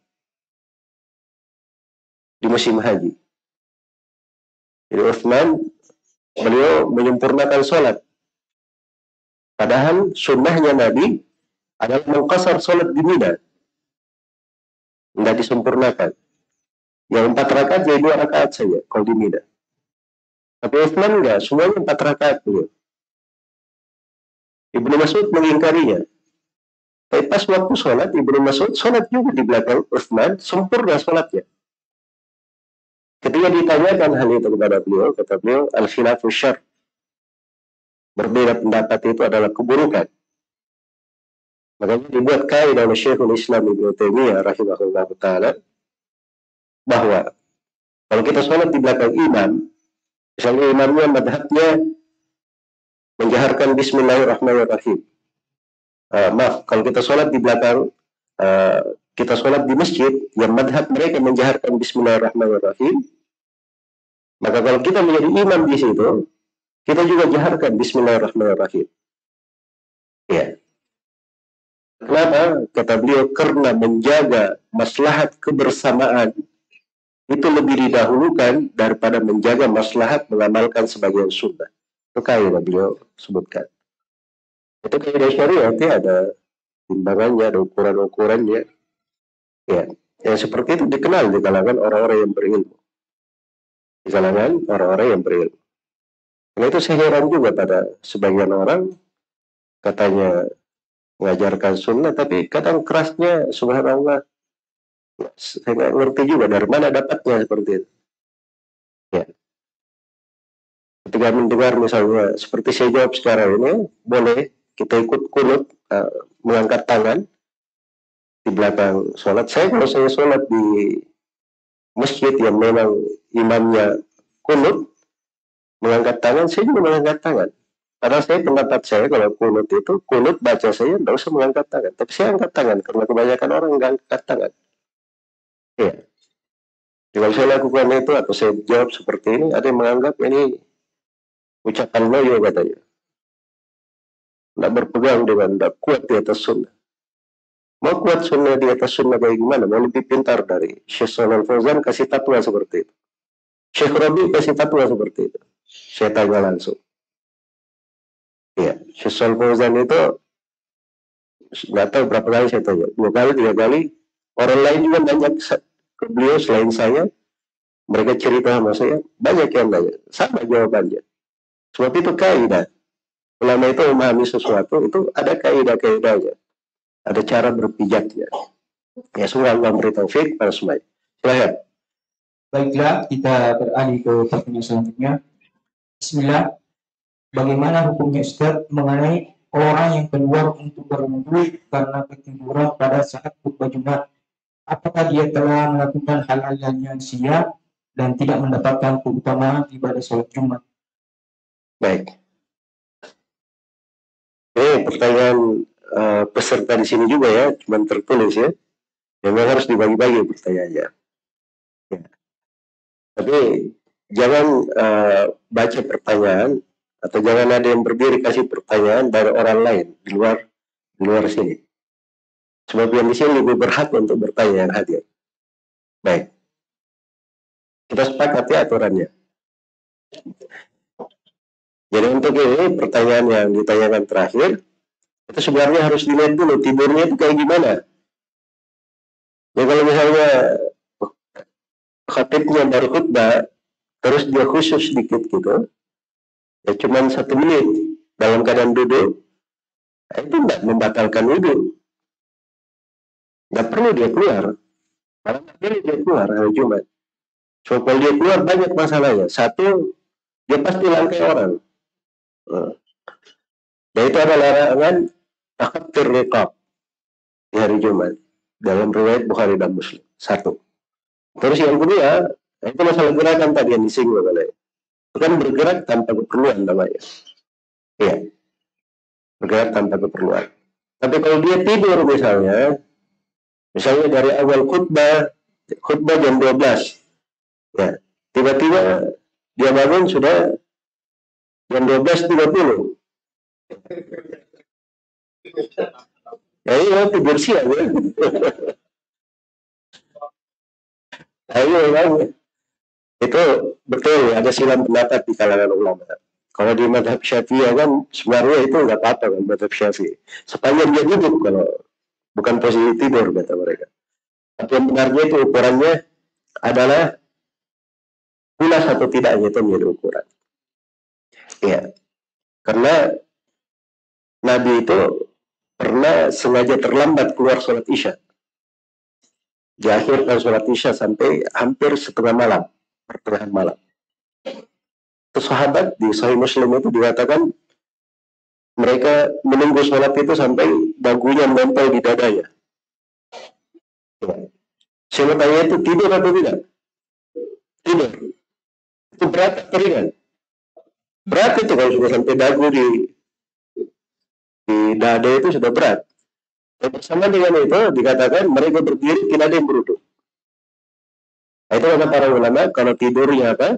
di musim haji. Jadi Utsman beliau menyempurnakan sholat. Padahal sunnahnya Nabi adalah mengqasar sholat di Mina. Tidak disempurnakan. Yang 4 rakaat jadi 2 rakaat saja kalau di Mina. Tapi Utsman enggak, semuanya 4 rakaat beliau. Ibnu Mas'ud mengingkarinya. Tapi pas waktu sholat, Ibnu Mas'ud sholat juga di belakang Utsman, sempurna sholatnya. Ketika ditanyakan hal itu kepada beliau, kata beliau, al-khilafu syarr. Berbeda pendapat itu adalah keburukan. Makanya dibuat kaidah oleh Syekhul Islam Ibnu Taimiyah rahimahullah taala bahwa kalau kita sholat di belakang imam, misalnya imamnya madhabnya menjaharkan Bismillahirrahmanirrahim. Kalau kita sholat di belakang, kita sholat di masjid yang madhab mereka menjaharkan Bismillahirrahmanirrahim, maka kalau kita menjadi imam di situ, kita juga jaharkan Bismillahirrahmanirrahim. Ya. Kenapa? Kata beliau, karena menjaga maslahat kebersamaan itu lebih didahulukan daripada menjaga maslahat mengamalkan sebagian sunnah. Itu kaidah beliau sebutkan. Itu kaidah syariat, ada timbangannya, ada ukuran-ukurannya. Ya, yang seperti itu dikenal di kalangan orang-orang yang berilmu. Di kalangan orang-orang yang berilmu. Karena itu saya heran juga pada sebagian orang katanya mengajarkan sunnah, tapi kadang kerasnya, subhanallah, saya nggak ngerti juga dari mana dapatnya seperti itu. Ya. Ketika mendengar misalnya seperti saya jawab sekarang ini, boleh kita ikut kunut, mengangkat tangan di belakang sholat. Kalau saya sholat di masjid yang memang imamnya kunut, mengangkat tangan, saya juga mengangkat tangan. Karena pendapat saya kalau kunut itu, kunut baca saya tidak usah mengangkat tangan. Tapi saya angkat tangan, karena kebanyakan orang nggak angkat tangan. Ya. Kalau saya lakukan itu, atau saya jawab seperti ini, ada yang menganggap ini ucapan loyo katanya. Tidak berpegang dengan, tidak kuat di atas sunnah. Mau kuat sunnah di atas sunnah kayak gimana? Mau lebih pintar dari Syekh Shalal Fauzan kasih fatwa seperti itu. Syekh Rabi kasih fatwa seperti itu. Saya tanya langsung. Ya, Syekh Shalal Fauzan itu nggak tahu berapa kali saya tanya. 2 kali, 3 kali. Orang lain juga banyak ke beliau selain saya. Mereka cerita sama saya. Banyak yang nanya. Sama jawabannya. Sebab itu kaidah. Ulama itu memahami sesuatu, itu ada kaidah-kaidahnya. Ada cara berpijaknya. Ya, semoga Allah memberi taufik pada semuanya. Silahkan. Baiklah, kita beralih ke pertanyaan selanjutnya. Bismillah. Bagaimana hukumnya Ustaz mengenai orang yang keluar untuk berwudu karena ketiduran pada saat khutbah Jumat? Apakah dia telah melakukan hal-hal yang sia dan tidak mendapatkan keutamaan ibadah sholat Jumat? Baik. Pertanyaan peserta di sini juga ya, cuma tertulis ya. Memang harus dibagi-bagi pertanyaannya. Ya. Tapi jangan baca pertanyaan atau jangan ada yang berdiri kasih pertanyaan dari orang lain di luar sini. Sebab yang di sini lebih berhak untuk bertanya yang hadir. Baik. Kita sepakati aturannya. Jadi untuk ini pertanyaan yang ditanyakan terakhir, itu sebenarnya harus dilihat dulu tidurnya itu kayak gimana. Ya kalau misalnya khatibnya baru khutbah, terus dia khusus sedikit gitu, ya cuma 1 menit dalam keadaan duduk, itu nggak membatalkan wudhu. Nggak perlu dia keluar, malah nggak boleh dia keluar hari Jumat. So kalau dia keluar banyak masalahnya. Satu, dia pasti langkai orang. Dan itu adalah larangan takfir riqab di hari Jumat dalam riwayat Bukhari dan Muslim. Satu. Terus yang kedua, itu masalah gerakan tadi yang disinggung oleh. Itu kan bergerak tanpa keperluan namanya. Iya. Bergerak tanpa keperluan. Tapi kalau dia tidur misalnya dari awal khutbah jam 12. Ya, tiba-tiba dia bangun sudah jam 12.30. Ya iya, tidur siang ya. Ayo memang itu betul, ada silang pendapat di kalangan ulama. Kalau di madhab Syafi'i kan sebenarnya itu nggak apa-apa kan madhab Syafi'i. Sepanjang dia duduk, kalau bukan posisi tidur kata mereka. Tapi yang benarnya itu ukurannya adalah pulas atau tidaknya itu menjadi ukuran. Ya, karena Nabi itu pernah sengaja terlambat keluar sholat Isya. Diakhirkan sholat Isya sampai hampir setengah malam, pertengahan malam. Terus sahabat di Sahih Muslim itu dikatakan mereka menunggu sholat itu sampai dagunya menempel di dadanya. Ya. Saya tanya itu tidur atau tidak? Tidur. Itu berat atau ringan? Berat itu kalau sudah sampai dagu di dada itu sudah berat. Dan bersama dengan itu dikatakan mereka berdiri tidak ada yang beruduk. Nah, itu kata para ulama, kalau tidurnya apa?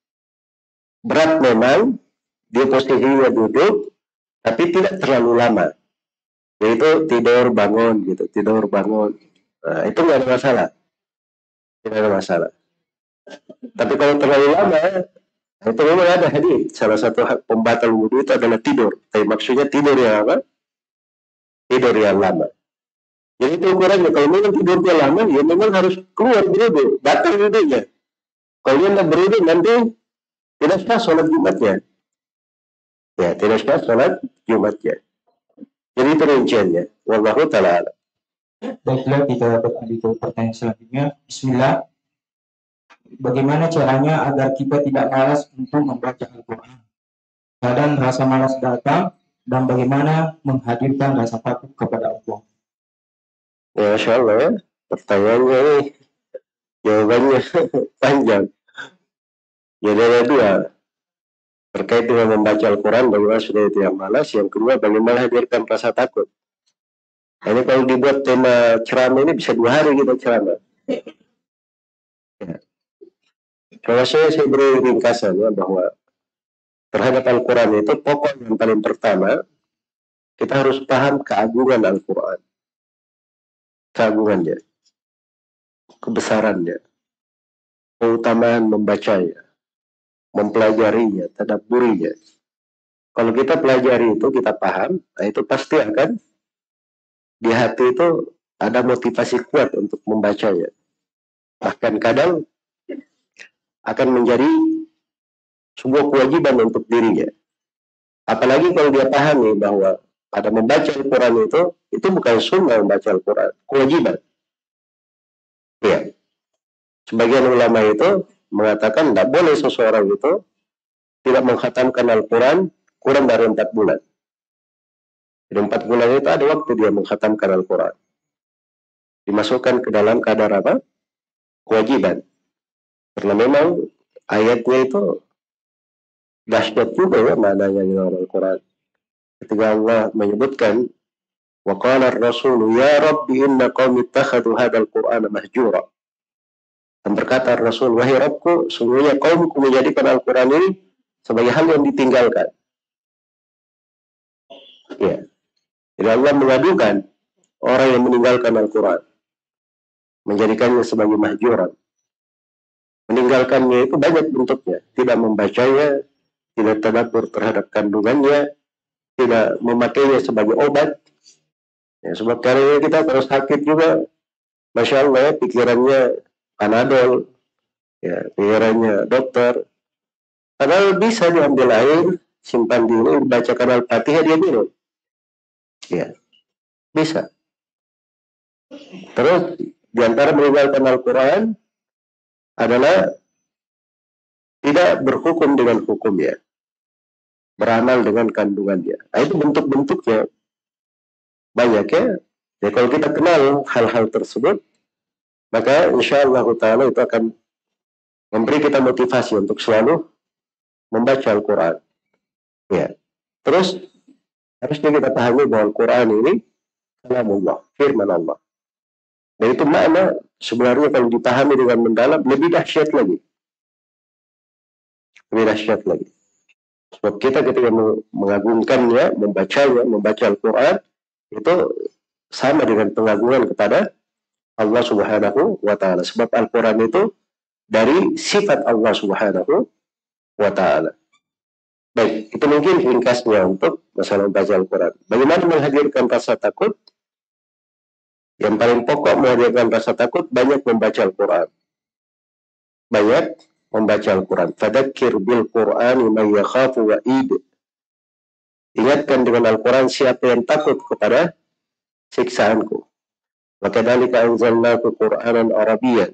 Berat memang, dia posisinya duduk, tapi tidak terlalu lama. Yaitu tidur bangun gitu, tidur bangun. Nah, itu nggak ada masalah. Tidak ada masalah. Tapi kalau terlalu lama, itu memang ada hadis. Salah satu pembatal wudhu itu adalah tidur. Tapi maksudnya tidur yang apa? Tidur yang lama. Jadi itu ukurannya. Kalau memang tidurnya lama, ya memang harus keluar berwudhu, batal wudhunya. Kalau dia tidak berwudhu, nanti tidak sah sholat Jumatnya. Ya, tidak sah sholat Jumatnya. Jadi itu rinciannya. Wallahu ta'ala. Baiklah, kita beralih ke pertanyaan selanjutnya. Bismillah. Bagaimana caranya agar kita tidak malas untuk membaca Al-Quran? Kadang rasa malas datang, dan bagaimana menghadirkan rasa takut kepada Allah? Ya, Masya Allah ya. Pertanyaannya ini jawabannya panjang. Jadi ada dua. Terkait dengan membaca Al-Quran, bagaimana sudah tidak malas. Yang kedua, bagaimana hadirkan rasa takut. Nah, ini kalau dibuat tema ceramah ini bisa 2 hari kita ceramah. Ya. Kalau saya beri ringkasan ya, bahwa terhadap Al-Quran itu pokok yang paling pertama, kita harus paham keagungan Al-Quran. Keagungannya, kebesarannya, keutamaan membacanya, mempelajarinya, tadabburinya. Kalau kita pelajari itu, kita paham, nah itu pasti akan di hati itu ada motivasi kuat untuk membacanya. Bahkan kadang akan menjadi sebuah kewajiban untuk dirinya. Apalagi kalau dia pahami bahwa pada membaca Al-Quran itu bukan sunnah membaca Al-Quran, kewajiban. Ya. Sebagian ulama itu mengatakan tidak boleh seseorang itu tidak mengkhatamkan Al-Quran kurang dari 4 bulan. Jadi 4 bulan itu ada waktu dia mengkhatamkan Al-Quran. Dimasukkan ke dalam kadar apa? Kewajiban. Karena memang ayatnya itu dahsyat juga ya maknanya di dalam Al-Quran. Ketika Allah menyebutkan wa qala ar-rasul ya rabbi inna qaumi ittakhadhu hadzal qur'ana mahjura. Dan berkata Rasul, wahai Rabbku, sungguhnya kaumku menjadikan Al-Quran ini sebagai hal yang ditinggalkan. Ya. Jadi Allah mengadukan orang yang meninggalkan Al-Quran, menjadikannya sebagai mahjuran, meninggalkannya itu banyak bentuknya. Tidak membacanya, tidak tadabbur terhadap kandungannya, tidak memakainya sebagai obat. Ya, sebab karena kita terus sakit juga, Masya Allah ya, pikirannya Panadol, ya, pikirannya dokter. Padahal bisa diambil air, simpan dulu, bacakan Al-Fatihah, dia minum. Ya, bisa. Terus diantara meninggalkan Al-Quran adalah tidak berhukum dengan hukumnya, beramal dengan kandungannya. Nah, itu bentuk-bentuknya banyak ya. Ya, kalau kita kenal hal-hal tersebut, maka insya Allah Ta'ala itu akan memberi kita motivasi untuk selalu membaca Al-Quran. Ya. Terus harusnya kita pahami bahwa Al-Quran ini kalamullah, firman Allah. Dan itu makna sebenarnya kalau dipahami dengan mendalam lebih dahsyat lagi. Lebih dahsyat lagi. Sebab kita ketika mengagungkannya, membacanya, membaca Al-Quran, itu sama dengan pengagungan kepada Allah Subhanahu wa Ta'ala. Sebab Al-Quran itu dari sifat Allah Subhanahu wa Ta'ala. Baik, itu mungkin ringkasnya untuk masalah membaca Al-Quran. Bagaimana menghadirkan rasa takut? Yang paling pokok menghadirkan rasa takut, banyak membaca Al-Quran. Banyak membaca Al-Quran. Fadzakir bil Qur'ani man yakhafu wa'id. Ingatkan dengan Al-Quran siapa yang takut kepada siksaanku. Wa kadzalika anzalnahu Qur'anan Arabiyyan.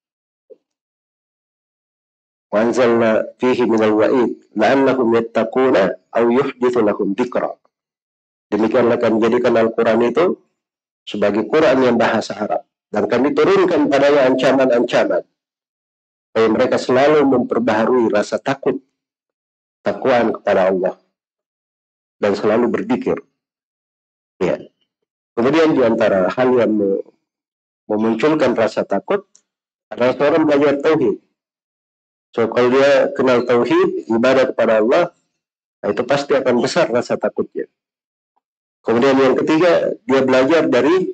Wa anzalna fihi minal wa'id la'annahum yattaquna aw yuhditsu lahum dzikra. Demikianlah kami jadikan Al-Quran itu sebagai Quran yang bahasa Arab. Dan kami turunkan padanya ancaman-ancaman supaya mereka selalu memperbaharui rasa takut, takwaan kepada Allah, dan selalu berzikir. Ya. Kemudian di antara hal yang memunculkan rasa takut adalah seorang belajar tauhid. So kalau dia kenal tauhid, ibadah kepada Allah, itu pasti akan besar rasa takutnya. Kemudian yang ketiga, dia belajar dari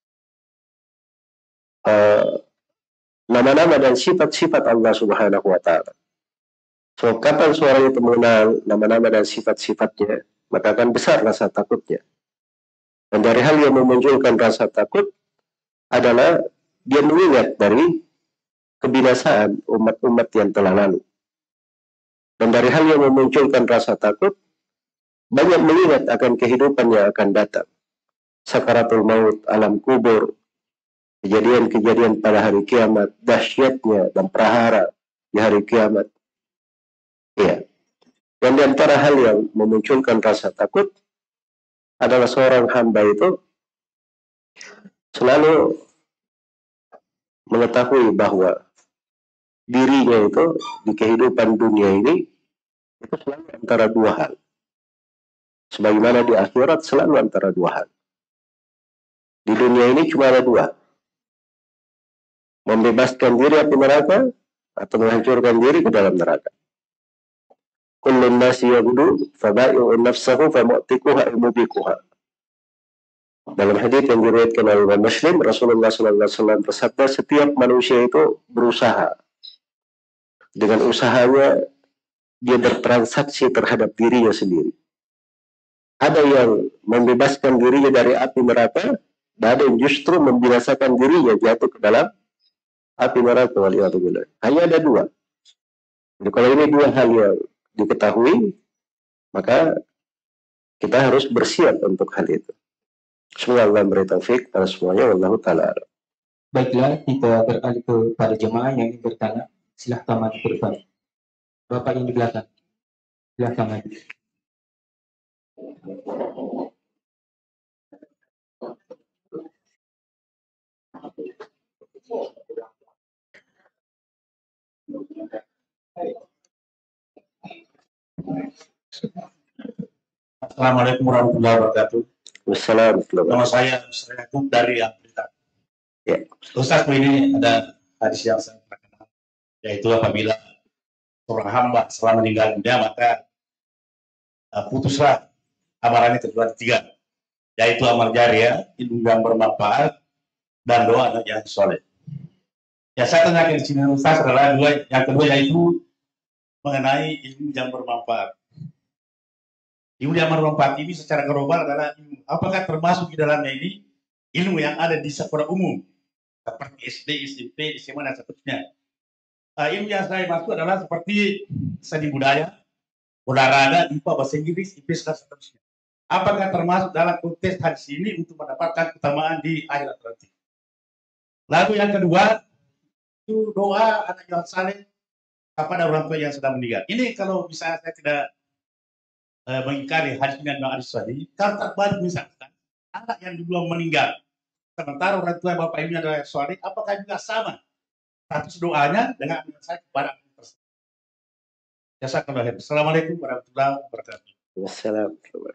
nama-nama dan sifat-sifat Allah Subhanahu wa Ta'ala. So, kapan seorang itu mengenal nama-nama dan sifat-sifatnya, maka akan besar rasa takutnya. Dan dari hal yang memunculkan rasa takut adalah dia mengingat dari kebinasaan umat-umat yang telah lalu. Dan dari hal yang memunculkan rasa takut, banyak mengingat akan kehidupan yang akan datang. Sakaratul maut, alam kubur, kejadian-kejadian pada hari kiamat, dahsyatnya dan prahara di hari kiamat. Ya. Dan di antara hal yang memunculkan rasa takut adalah seorang hamba itu selalu mengetahui bahwa dirinya itu di kehidupan dunia ini itu selalu antara dua hal. Sebagaimana di akhirat selalu antara dua hal. Di dunia ini cuma ada dua. Membebaskan diri api neraka atau menghancurkan diri ke dalam neraka. Kullun nasi yaghdu faba'i'u nafsahu famu'tikuha imubikuha. Dalam hadits yang diriwayatkan oleh Imam Muslim, Rasulullah SAW bersabda, setiap manusia itu berusaha. Dengan usahanya dia bertransaksi terhadap dirinya sendiri. Ada yang membebaskan dirinya dari api neraka, dan ada yang justru membinasakan dirinya jatuh ke dalam api neraka. Waliyadzubillah. Hanya ada dua. Jadi kalau ini dua hal yang diketahui, maka kita harus bersiap untuk hal itu. Semoga Allah beri taufik pada semuanya. Wallahu ta'ala. Baiklah, kita beralih kepada jemaah yang ingin bertanya. Silahkan maju ke depan. Bapak yang di belakang. Silahkan maju. Assalamualaikum warahmatullahi wabarakatuh. Wassalamualaikum. Nama saya Yakub dari Afrika. Ya. Ustaz, ini ada hadis yang saya kenal, yaitu apabila seorang hamba setelah meninggal dunia maka putuslah amalannya terbagi tiga, yaitu amal jariah, ilmu yang bermanfaat, dan doa anak yang soleh. Ya, saya tanyakan di sini Ustaz adalah yang kedua yaitu mengenai ilmu yang bermanfaat. Ilmu yang bermanfaat ini secara global adalah ilmu. Apakah termasuk di dalamnya ini ilmu yang ada di sekolah umum seperti SD, SMP, SMA dan seterusnya. Ilmu yang saya maksud adalah seperti seni budaya, olahraga, IPA, bahasa Inggris, IPS dan seterusnya. Apakah termasuk dalam konteks hadis ini untuk mendapatkan keutamaan di akhirat nanti? Lalu yang kedua itu doa anak yang saleh kepada orang tua yang sudah meninggal. Ini kalau misalnya saya tidak mengingkari hadis dan hadis tadi, kalau terbalik misalkan anak yang dulu meninggal, sementara orang tua bapak ibunya adalah saleh, apakah juga sama status doanya dengan saya kepada anak tersebut? Jazakallahu. Assalamualaikum warahmatullahi wabarakatuh. Wassalamualaikum.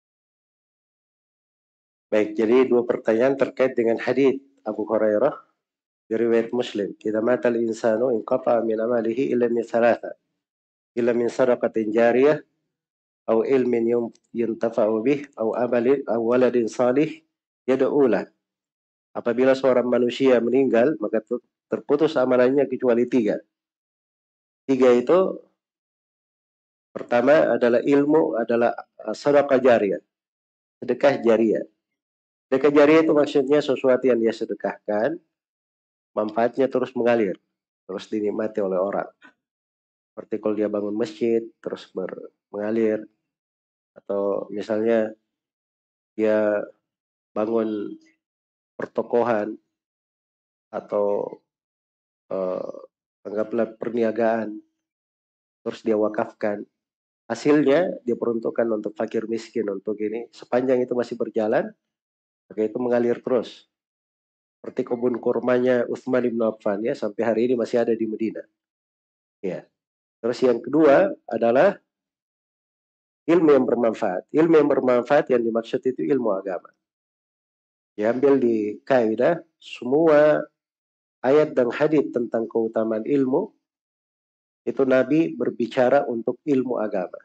Baik, jadi dua pertanyaan terkait dengan hadits Abu Hurairah dari riwayat Muslim. Idza mata al-insanu inqata min amalihi illa min thalatha. Illa min sadaqatin jariyah aw ilmin yuntafa'u bih aw amalin aw waladin salih yad'u lah. Apabila seorang manusia meninggal, maka terputus amalannya kecuali tiga. Tiga itu pertama adalah ilmu, adalah sedekah jariyah. Sedekah jariyah. Sedekah jariyah itu maksudnya sesuatu yang dia sedekahkan, manfaatnya terus mengalir, terus dinikmati oleh orang. Seperti kalau dia bangun masjid, terus mengalir. Atau misalnya dia bangun pertokohan, atau anggaplah perniagaan, terus dia wakafkan. Hasilnya dia peruntukkan untuk fakir miskin, untuk ini. Sepanjang itu masih berjalan, maka itu mengalir terus. Seperti kebun kurmanya Utsman bin Affan, ya, sampai hari ini masih ada di Medina. Ya. Terus yang kedua adalah ilmu yang bermanfaat. Ilmu yang bermanfaat yang dimaksud itu ilmu agama. Diambil di kaidah semua ayat dan hadits tentang keutamaan ilmu itu Nabi berbicara untuk ilmu agama.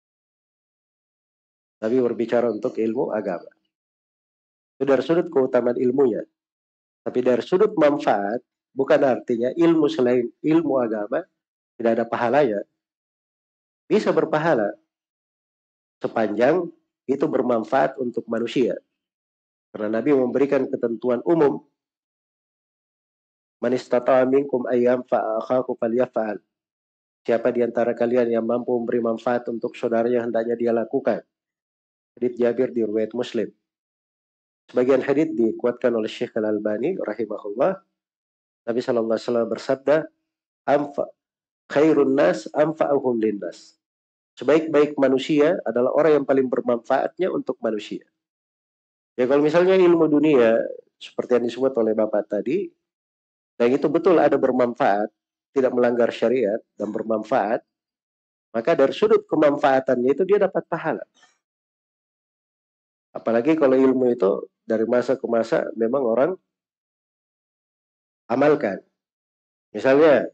Nabi berbicara untuk ilmu agama. Itu dari sudut keutamaan ilmunya. Tapi dari sudut manfaat, bukan artinya ilmu selain ilmu agama tidak ada pahalanya. Bisa berpahala sepanjang itu bermanfaat untuk manusia. Karena Nabi memberikan ketentuan umum. Man istata'a minkum ayyam fa'akhaku falyaf'al. Siapa di antara kalian yang mampu memberi manfaat untuk saudaranya, hendaknya dia lakukan. Hadits Jabir di riwayat Muslim. Sebagian hadits dikuatkan oleh Syekh Al-Albani rahimahullah. Nabi SAW bersabda, khairun nas anfa'uhum linnas. Sebaik-baik manusia adalah orang yang paling bermanfaatnya untuk manusia. Ya, kalau misalnya ilmu dunia seperti yang disebut oleh Bapak tadi, dan itu betul ada bermanfaat, tidak melanggar syariat dan bermanfaat, maka dari sudut kemanfaatannya itu dia dapat pahala. Apalagi kalau ilmu itu dari masa ke masa memang orang amalkan. Misalnya,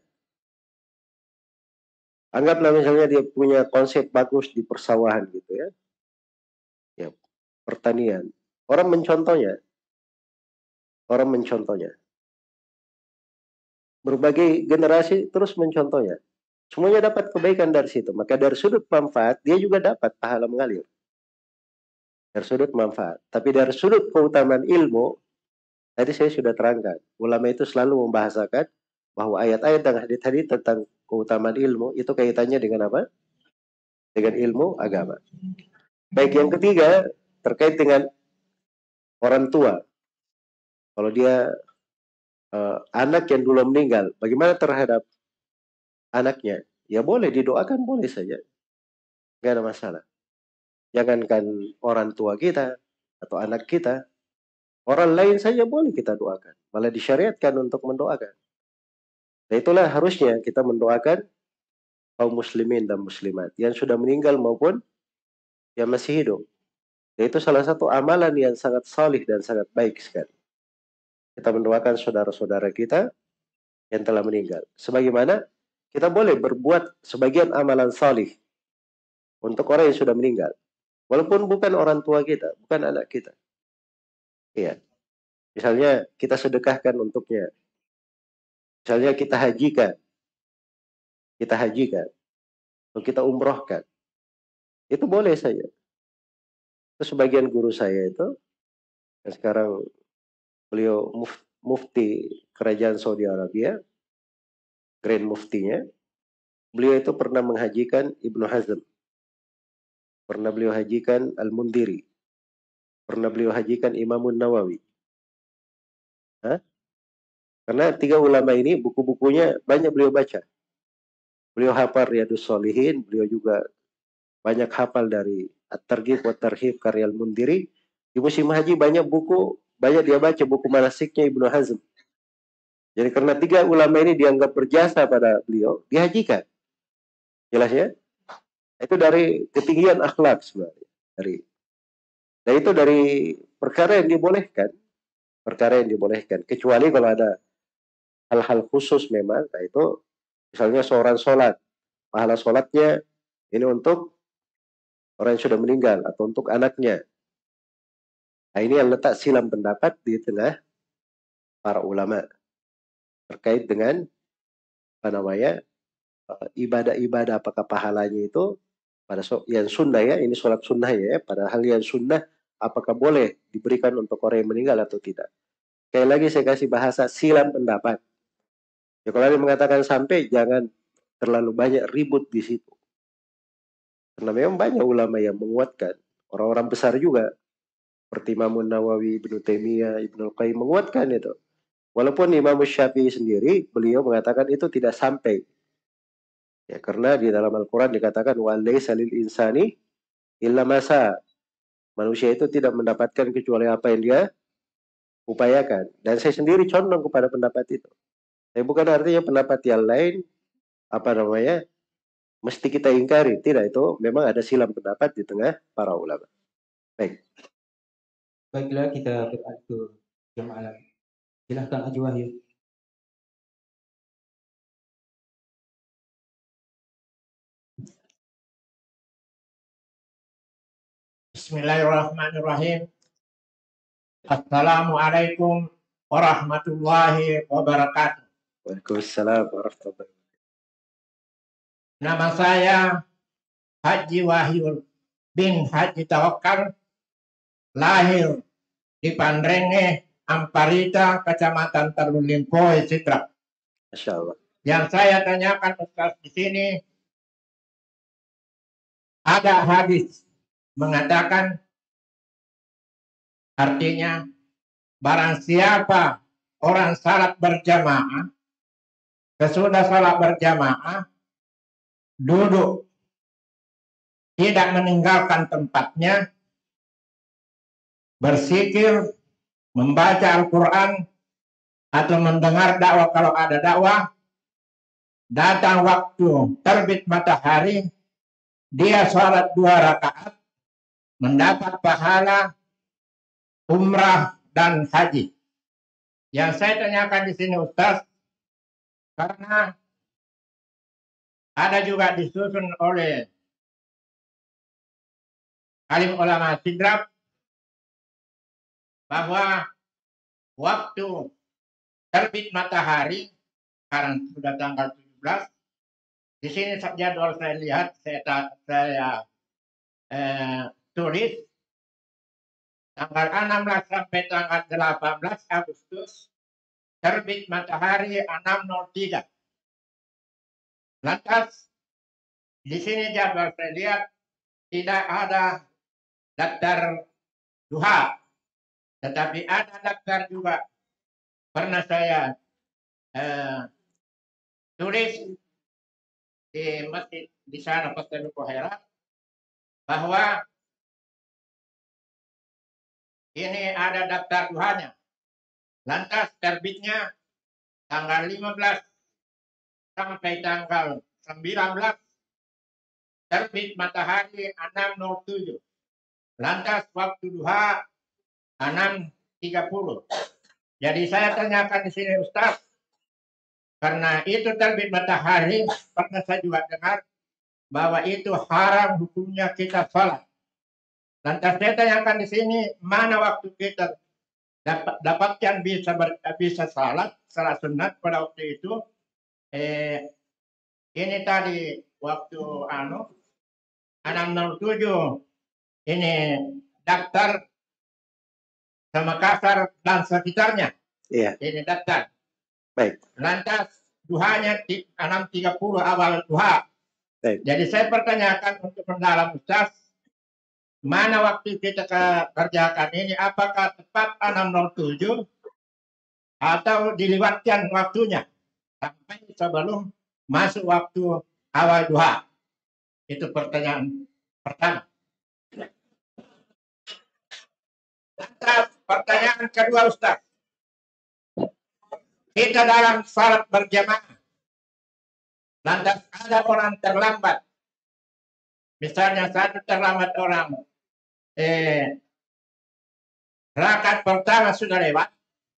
anggaplah misalnya dia punya konsep bagus di persawahan gitu ya. Ya, pertanian. Orang mencontohnya. Berbagai generasi terus mencontohnya. Semuanya dapat kebaikan dari situ. Maka dari sudut manfaat, dia juga dapat pahala mengalir. Dari sudut manfaat. Tapi dari sudut keutamaan ilmu, tadi saya sudah terangkan. Ulama itu selalu membahasakan bahwa ayat-ayat dan hadits-hadits tentang keutamaan ilmu, itu kaitannya dengan apa? Dengan ilmu agama. Baik, yang ketiga, terkait dengan orang tua. Kalau dia anak yang dulu meninggal, bagaimana terhadap anaknya? Ya boleh didoakan, boleh saja. Nggak ada masalah. Jangankan orang tua kita atau anak kita, orang lain saja boleh kita doakan. Malah disyariatkan untuk mendoakan. Nah, itulah harusnya kita mendoakan kaum muslimin dan muslimat yang sudah meninggal maupun yang masih hidup. Dan itu salah satu amalan yang sangat salih dan sangat baik sekali. Kita mendoakan saudara-saudara kita yang telah meninggal. Sebagaimana kita boleh berbuat sebagian amalan salih untuk orang yang sudah meninggal. Walaupun bukan orang tua kita, bukan anak kita. Iya. Misalnya kita sedekahkan untuknya Misalnya kita hajikan, atau kita umrohkan, itu boleh saja. Terus sebagian guru saya itu, yang sekarang beliau mufti kerajaan Saudi Arabia, grand muftinya, beliau itu pernah menghajikan Ibnu Hazm, pernah beliau hajikan Al-Mundhiri, pernah beliau hajikan Imamun Nawawi. Karena 3 ulama ini buku-bukunya banyak beliau baca. Beliau hafal Riyadhus Shalihin, beliau juga banyak hafal dari At-Targhib wa Tarhib karya Al-Mundhiri. Di musim haji banyak dia baca buku manasiknya Ibnu Hazm. Jadi karena 3 ulama ini dianggap berjasa pada beliau, dihajikan. Jelas ya? Itu dari ketinggian akhlak sebenarnya. Dan itu dari perkara yang dibolehkan. Kecuali kalau ada hal-hal khusus memang, nah itu misalnya seorang sholat, pahala sholatnya ini untuk orang yang sudah meninggal atau untuk anaknya. Nah ini yang letak silam pendapat di tengah para ulama terkait dengan ibadah-ibadah, apakah pahalanya itu pada yang sunnah ya, ini sholat sunnah ya, pada hal yang sunnah apakah boleh diberikan untuk orang yang meninggal atau tidak. Sekali lagi saya kasih bahasa silam pendapat. Ya kalau ada yang mengatakan sampai, jangan terlalu banyak ribut di situ. Karena memang banyak ulama yang menguatkan. Orang-orang besar juga. Seperti Imam Nawawi, Ibnu Taimiyah, Ibnu Qayyim menguatkan itu. Walaupun Imam Syafi'i sendiri, beliau mengatakan itu tidak sampai. Ya, karena di dalam Al-Quran dikatakan, وَلَيْسَ لِلْإِنسَانِ إِلَّا مَا سَعَى. Manusia itu tidak mendapatkan kecuali apa yang dia upayakan. Dan saya sendiri condong kepada pendapat itu. Tapi bukan artinya pendapat yang lain mesti kita ingkari. Tidak, itu memang ada silam pendapat di tengah para ulama. Baik. Baiklah, kita beralih ke jamaah lain. Silahkan Haji Wahyu. Bismillahirrahmanirrahim. Assalamualaikum warahmatullahi wabarakatuh. Waalaikumsalam warahmatullahi wabarakatuh. Nama saya Haji Wahyu bin Haji Tawakkal, lahir di Pandrenge, Amparita, Kecamatan Tarulimpoe, Sidrap. Masya Allah. Yang saya tanyakan Ustaz di sini, ada hadis mengatakan, artinya barang siapa orang salat berjamaah, sesudah salat berjamaah duduk tidak meninggalkan tempatnya, berzikir, membaca Al-Quran, atau mendengar dakwah kalau ada dakwah, datang waktu terbit matahari, dia sholat 2 rakaat, mendapat pahala umrah dan haji. Yang saya tanyakan di sini Ustaz, karena ada juga disusun oleh alim ulama Sidrap bahwa waktu terbit matahari, sekarang sudah tanggal 17, di sini jadwal saya lihat, saya tulis tanggal 16 sampai tanggal 18 Agustus terbit matahari 6.03. Lantas di sini jadwal saya lihat tidak ada daftar duha, tetapi ada daftar juga. Pernah saya tulis di masjid di sana Pastor Kohera bahwa ini ada daftar duhanya. Lantas terbitnya tanggal 15 sampai tanggal 19 terbit matahari 6.07. Lantas waktu duha 6.30. Jadi saya tanyakan di sini Ustaz, karena itu terbit matahari, pernah saya juga dengar bahwa itu haram hukumnya kita sholat. Lantas saya tanyakan di sini, mana waktu kita dapatkan bisa salat sunat pada waktu itu. Ini tadi waktu 607 ini daftar sama Makassar dan sekitarnya. Iya. Ini daftar. Baik. Lantas duhanya 6.30 awal duha. Baik. Jadi saya pertanyakan untuk mendalam Ustaz, mana waktu kita kerjakan ini, apakah tepat 607 atau dilewatkan waktunya sampai sebelum masuk waktu awal duha? Itu pertanyaan pertama. Lantas pertanyaan kedua Ustaz, kita dalam salat berjamaah, lantas ada orang terlambat. Misalnya satu terlambat orang, rakaat pertama sudah lewat.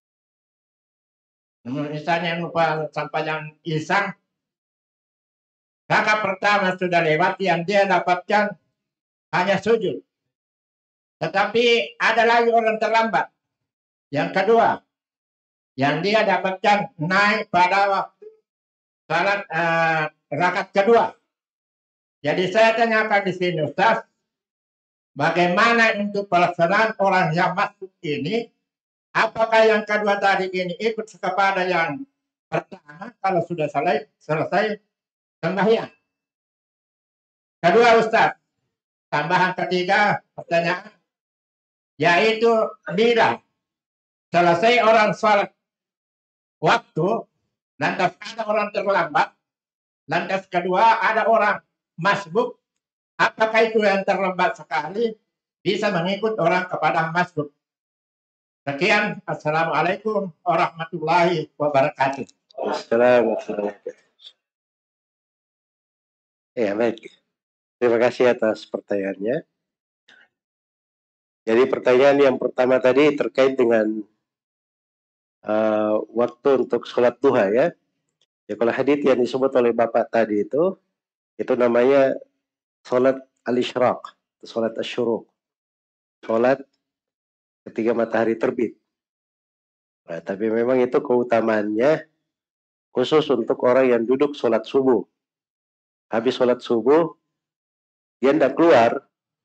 Misalnya lupa sampai yang isang, rakaat pertama sudah lewat, yang dia dapatkan hanya sujud. Tetapi ada lagi orang terlambat. Yang kedua, yang dia dapatkan naik pada waktu salat rakaat kedua. Jadi saya tanyakan di sini Ustaz, bagaimana untuk pelaksanaan orang yang masuk ini? Apakah yang kedua tadi ini ikut kepada yang pertama kalau sudah selesai sembahyang? Kedua Ustaz, tambahan ketiga pertanyaan, yaitu bila selesai orang salat waktu, lantas ada orang terlambat, lantas kedua ada orang masbuk, apakah itu yang terlambat sekali bisa mengikut orang kepada masbuk? Sekian, Assalamualaikum warahmatullahi wabarakatuh. Assalamualaikum. Ya, baik. Terima kasih atas pertanyaannya. Jadi pertanyaan yang pertama tadi terkait dengan waktu untuk sholat duha ya. Ya kalau hadits yang disebut oleh Bapak tadi itu namanya sholat al-isyraq, sholat asyuruk, sholat ketika matahari terbit. Nah, tapi memang itu keutamaannya khusus untuk orang yang duduk sholat subuh. Habis sholat subuh, dia tidak keluar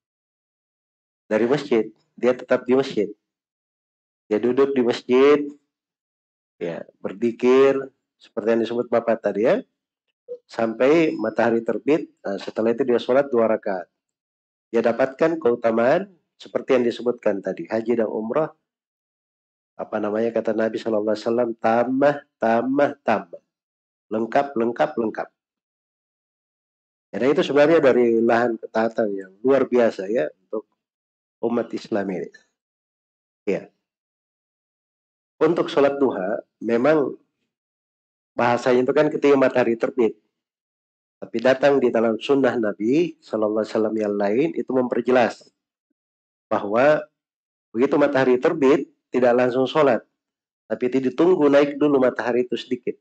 dari masjid, dia tetap di masjid. Dia duduk di masjid, ya berzikir seperti yang disebut Bapak tadi ya, sampai matahari terbit. Nah, setelah itu dia sholat 2 rakaat. Dia dapatkan keutamaan seperti yang disebutkan tadi, haji dan umrah. Apa namanya kata Nabi SAW, tambah, lengkap. Dan itu sebenarnya dari lahan ketaatan yang luar biasa ya untuk umat Islam ini. Ya. Untuk sholat duha, memang bahasanya itu kan ketika matahari terbit. Tapi datang di dalam sunnah Nabi SAW yang lain itu memperjelas bahwa begitu matahari terbit tidak langsung sholat, tapi ditunggu naik dulu matahari itu sedikit.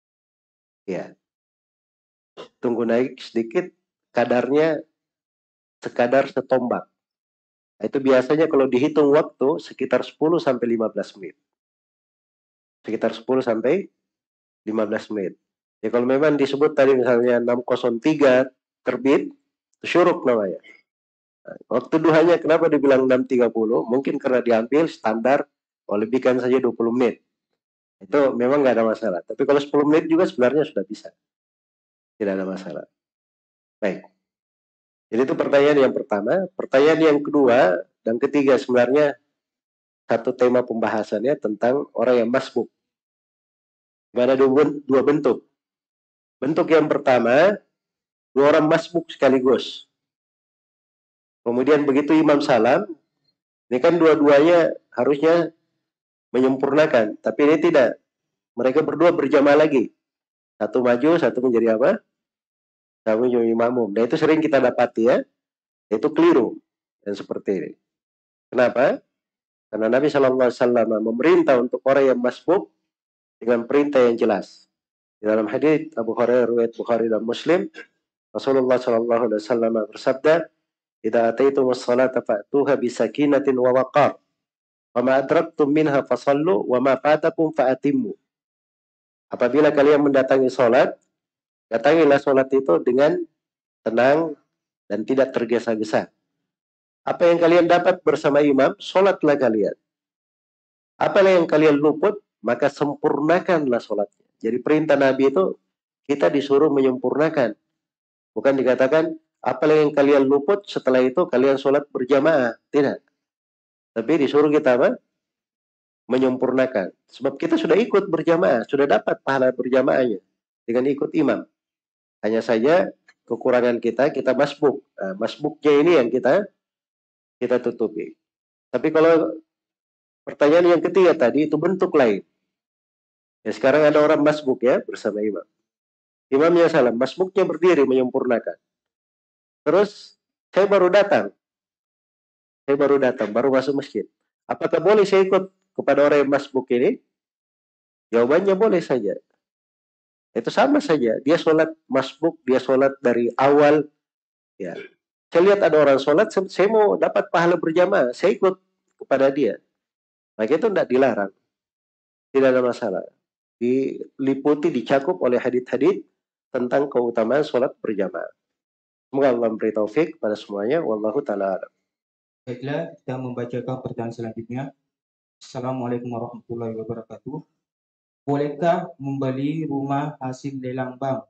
Ya, tunggu naik sedikit, kadarnya sekadar setombak. Nah, itu biasanya kalau dihitung waktu sekitar 10 sampai 15 menit. Sekitar 10 sampai 15 menit. Ya kalau memang disebut tadi misalnya 603 terbit, syuruk namanya. Nah, waktu duhanya kenapa dibilang 6.30? Mungkin karena diambil standar, lebihkan saja 20 menit. Itu memang nggak ada masalah. Tapi kalau 10 menit juga sebenarnya sudah bisa. Tidak ada masalah. Baik. Jadi itu pertanyaan yang pertama. Pertanyaan yang kedua dan ketiga sebenarnya satu tema pembahasannya tentang orang yang masbuk. Ada dua bentuk. Bentuk yang pertama, 2 orang masbuk sekaligus. Kemudian begitu imam salam, ini kan dua-duanya harusnya menyempurnakan, tapi ini tidak. Mereka berdua berjamaah lagi. Satu maju, satu menjadi apa? Satu menjadi makmum. Nah itu sering kita dapati ya. Itu keliru. Dan seperti ini. Kenapa? Karena Nabi SAW memerintah untuk orang yang masbuk dengan perintah yang jelas. Di dalam hadits Abu Hurairah riwayat Bukhari dan Muslim, Rasulullah SAW bersabda, "Idza ataitum as-salata fa'tuha bisakinatin wa waqar." Wa ma adraktum minha fasallu wa ma fatakum fa'atimmu. Apabila kalian mendatangi sholat, datangilah sholat itu dengan tenang dan tidak tergesa-gesa. Apa yang kalian dapat bersama imam, sholatlah kalian. Apa yang kalian luput, maka sempurnakanlah sholatnya. Jadi perintah Nabi itu, kita disuruh menyempurnakan. Bukan dikatakan, apa yang kalian luput, setelah itu kalian sholat berjamaah. Tidak. Tapi disuruh kita apa? Menyempurnakan. Sebab kita sudah ikut berjamaah, sudah dapat pahala berjamaahnya dengan ikut imam. Hanya saja kekurangan kita masbuk. Nah, masbuknya ini yang kita tutupi. Tapi kalau pertanyaan yang ketiga tadi itu bentuk lain. Ya, sekarang ada orang masbuk ya bersama imam. Imamnya salam, masbuknya berdiri menyempurnakan. Terus saya baru datang, baru masuk masjid. Apakah boleh saya ikut kepada orang yang masbuk ini? Jawabannya boleh saja. Itu sama saja. Dia sholat masbuk, dia sholat dari awal. Ya. Saya lihat ada orang sholat, saya mau dapat pahala berjamaah, saya ikut kepada dia. Maka itu tidak dilarang. Tidak ada masalah. Diliputi, dicakup oleh hadits-hadits tentang keutamaan sholat berjamaah. Semoga Allah memberi taufik pada semuanya. Wallahu ta'ala a'lam. Baiklah, kita membacakan pertanyaan selanjutnya. Assalamualaikum warahmatullahi wabarakatuh. Bolehkah membeli rumah hasil lelang bank?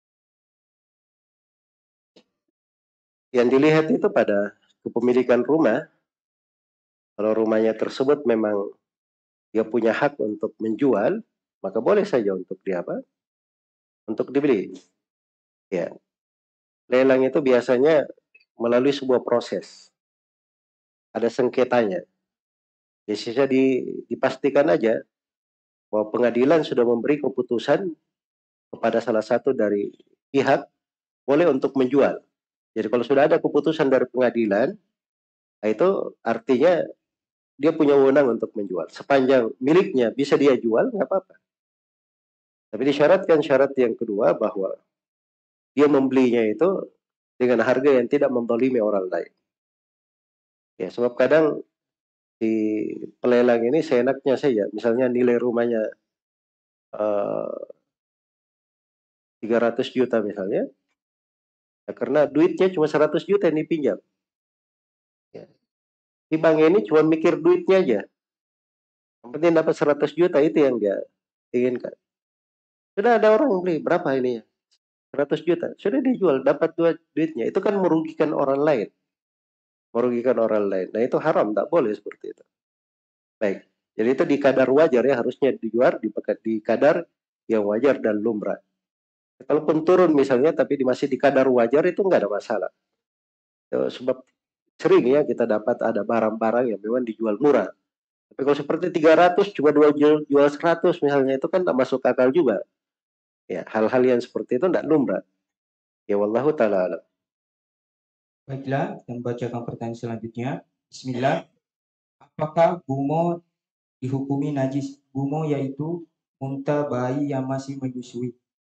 Yang dilihat itu pada kepemilikan rumah. Kalau rumahnya tersebut memang dia punya hak untuk menjual, maka boleh saja untuk untuk dibeli. Ya. Lelang itu biasanya melalui sebuah proses. Ada sengketanya. Biasanya dipastikan aja bahwa pengadilan sudah memberi keputusan kepada salah satu dari pihak boleh untuk menjual. Jadi kalau sudah ada keputusan dari pengadilan, itu artinya dia punya wewenang untuk menjual. Sepanjang miliknya bisa dia jual, nggak apa-apa. Tapi disyaratkan syarat yang kedua bahwa dia membelinya itu dengan harga yang tidak mendolimi orang lain. Ya, sebab kadang di pelelang ini seenaknya saja. Misalnya nilai rumahnya 300 juta misalnya. Ya, karena duitnya cuma 100 juta yang dipinjam. Ya. Di bank ini cuma mikir duitnya aja. Yang penting dapat 100 juta itu yang dia inginkan. Sudah ada orang beli, berapa ini? 100 juta. Sudah dijual, dapat duitnya. Itu kan merugikan orang lain. Nah itu haram, tak boleh seperti itu. Baik. Jadi itu di kadar wajar ya, harusnya dijual di kadar yang wajar dan lumrah. Kalaupun turun misalnya, tapi masih di kadar wajar itu nggak ada masalah. Sebab sering ya kita dapat ada barang-barang yang memang dijual murah. Tapi kalau seperti 300 cuma jual 100 misalnya, itu kan tak masuk akal juga. Ya, hal-hal yang seperti itu tidak lumrah. Ya wallahu ta'ala alam. Baiklah, kita membacakan pertanyaan selanjutnya. Bismillah. Apakah gumo dihukumi najis? Gumo yaitu unta bayi yang masih menyusui.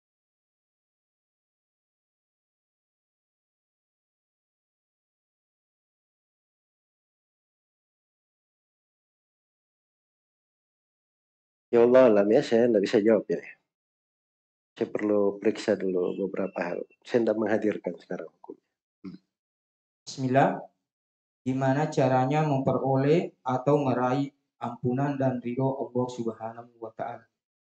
Ya Allah alam ya, saya tidak bisa jawab ini. Saya perlu periksa dulu beberapa hal. Saya tidak menghadirkan sekarang hukum. Bismillah. Gimana caranya memperoleh atau meraih ampunan dan ridho Allah Subhanahu wa Ta'ala?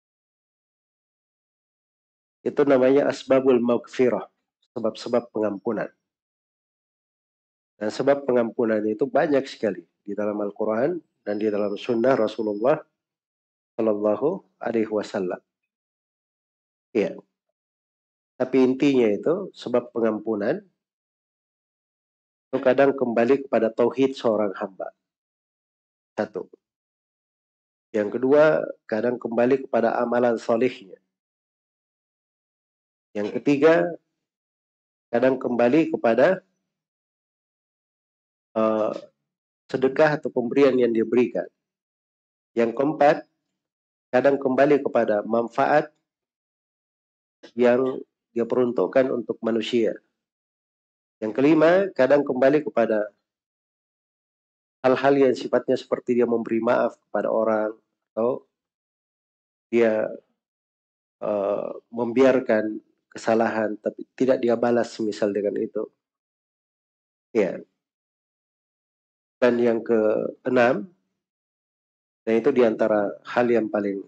Itu namanya asbabul maghfirah, sebab-sebab pengampunan. Dan sebab pengampunan itu banyak sekali di dalam Al-Quran dan di dalam sunnah Rasulullah Shallallahu Alaihi Wasallam. Iya. Tapi intinya itu sebab pengampunan itu kadang kembali kepada tauhid seorang hamba. Satu. Yang kedua, kadang kembali kepada amalan solehnya. Yang ketiga, kadang kembali kepada sedekah atau pemberian yang dia berikan. Yang keempat, kadang kembali kepada manfaat yang dia peruntukkan untuk manusia. Yang kelima, kadang kembali kepada hal-hal yang sifatnya seperti dia memberi maaf kepada orang atau dia membiarkan kesalahan tapi tidak dia balas misal dengan itu. Ya. Dan yang keenam, dan itu diantara hal yang paling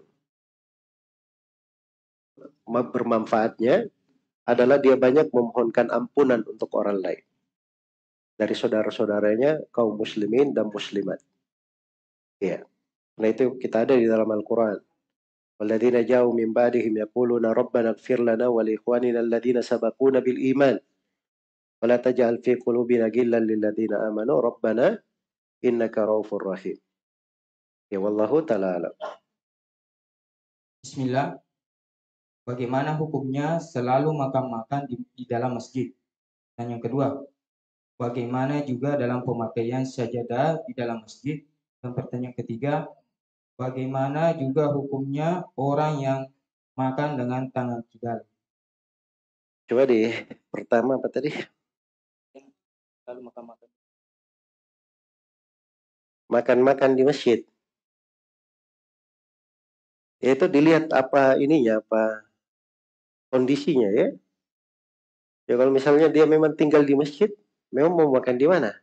bermanfaatnya adalah dia banyak memohonkan ampunan untuk orang lain dari saudara-saudaranya kaum muslimin dan muslimat. Ya. Nah itu kita ada di dalam Al-Quran. Walladzina ja'u min ba'dihim yaquluna rabbana ighfir lana wa li ikhwanina alladhina sabaquna bil iman wa la taj'al fi qulubina ghillan lil ladzina amanu rabbana innaka raufur rahim. Ya wallahu ta'ala alam. Bismillah. Bagaimana hukumnya selalu makan-makan di dalam masjid? Dan yang kedua, bagaimana juga dalam pemakaian sajadah di dalam masjid? Dan pertanyaan ketiga, bagaimana juga hukumnya orang yang makan dengan tangan kidal? Coba di pertama apa tadi? Lalu makan-makan. Makan-makan di masjid. Itu dilihat apa ininya, apa kondisinya ya. Ya kalau misalnya dia memang tinggal di masjid, memang mau makan di mana?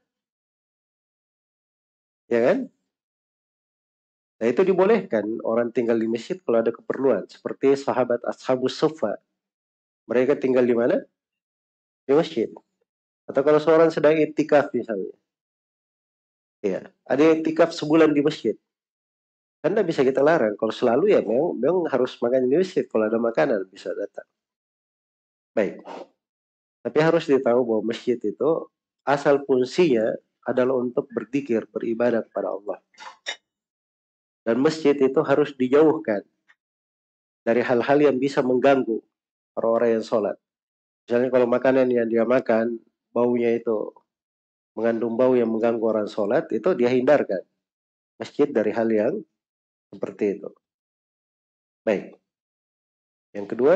Ya kan? Nah itu dibolehkan orang tinggal di masjid kalau ada keperluan. Seperti sahabat Ashabus Suffa. Mereka tinggal di mana? Di masjid. Atau kalau seorang sedang iktikaf misalnya. Ya, ada iktikaf sebulan di masjid. Kan tidak bisa kita larang. Kalau selalu ya memang harus makan di masjid. Kalau ada makanan bisa datang. Baik. Tapi harus ditahu bahwa masjid itu asal fungsinya adalah untuk berzikir, beribadah kepada Allah. Dan masjid itu harus dijauhkan dari hal-hal yang bisa mengganggu orang-orang yang sholat. Misalnya kalau makanan yang dia makan, baunya itu mengandung bau yang mengganggu orang sholat, itu dia hindarkan masjid dari hal yang seperti itu. Baik. Yang kedua,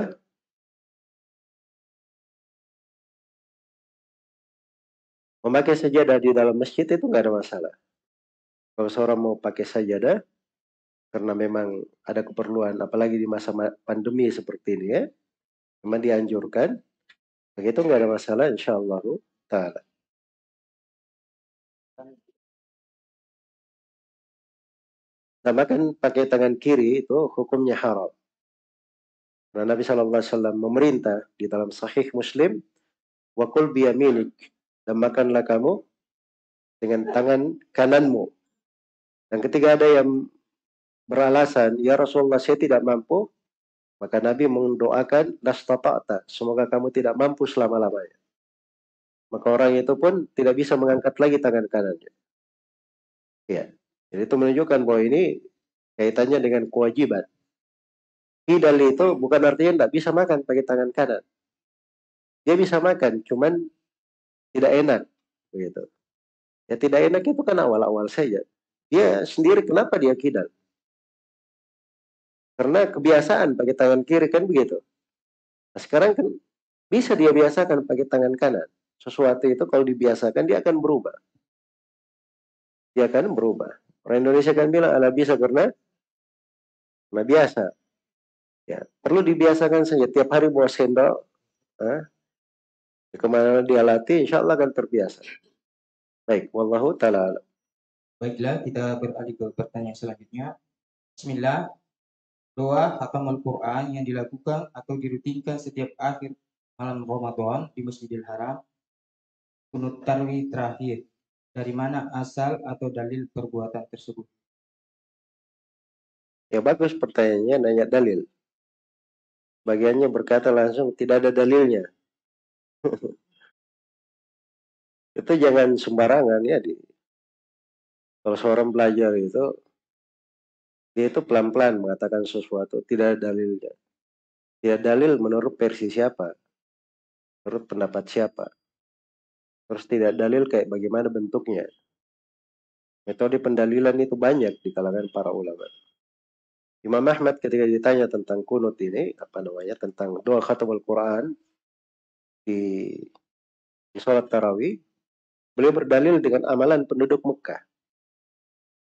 memakai sajadah di dalam masjid itu nggak ada masalah. Kalau seorang mau pakai sajadah, karena memang ada keperluan, apalagi di masa pandemi seperti ini ya, memang dianjurkan, begitu nggak ada masalah, insyaallah ta'ala. Nah, makan pakai tangan kiri itu hukumnya haram. Nah, Nabi SAW memerintah di dalam Sahih Muslim, wa kul biyaminik, dan makanlah kamu dengan tangan kananmu. Dan ketika ada yang beralasan, ya Rasulullah saya tidak mampu, maka Nabi mendoakan lastata'ta, semoga kamu tidak mampu selama-lamanya. Maka orang itu pun tidak bisa mengangkat lagi tangan kanannya. Ya, jadi itu menunjukkan bahwa ini kaitannya dengan kewajiban. Hidal itu bukan artinya tidak bisa makan pakai tangan kanan. Dia bisa makan, cuman tidak enak, begitu. Ya tidak enak itu kan awal-awal saja. Dia sendiri kenapa dia kidal? Karena kebiasaan pakai tangan kiri kan begitu. Nah, sekarang kan bisa dia biasakan pakai tangan kanan. Sesuatu itu kalau dibiasakan dia akan berubah. Dia akan berubah. Orang Indonesia kan bilang ala bisa karena biasa. Ya, perlu dibiasakan saja tiap hari bawa sendok. Kemana dia latih, insya Allah akan terbiasa. Baik, wallahu ta'ala. Baiklah, kita beralih ke pertanyaan selanjutnya. Bismillah. Doa khatamul Quran yang dilakukan atau dirutinkan setiap akhir malam Ramadan di Masjidil Haram, kunut tarwih terakhir. Dari mana asal atau dalil perbuatan tersebut? Ya bagus pertanyaannya, nanya dalil. Bagiannya berkata langsung tidak ada dalilnya. Itu jangan sembarangan ya. Kalau seorang belajar itu, dia itu pelan-pelan mengatakan sesuatu, tidak ada dalilnya. Tidak dalil menurut versi siapa, menurut pendapat siapa. Terus tidak dalil kayak bagaimana bentuknya. Metode pendalilan itu banyak di kalangan para ulama. Imam Ahmad ketika ditanya tentang kunut ini, tentang doa khatamul Quran di sholat tarawih, beliau berdalil dengan amalan penduduk Mekah.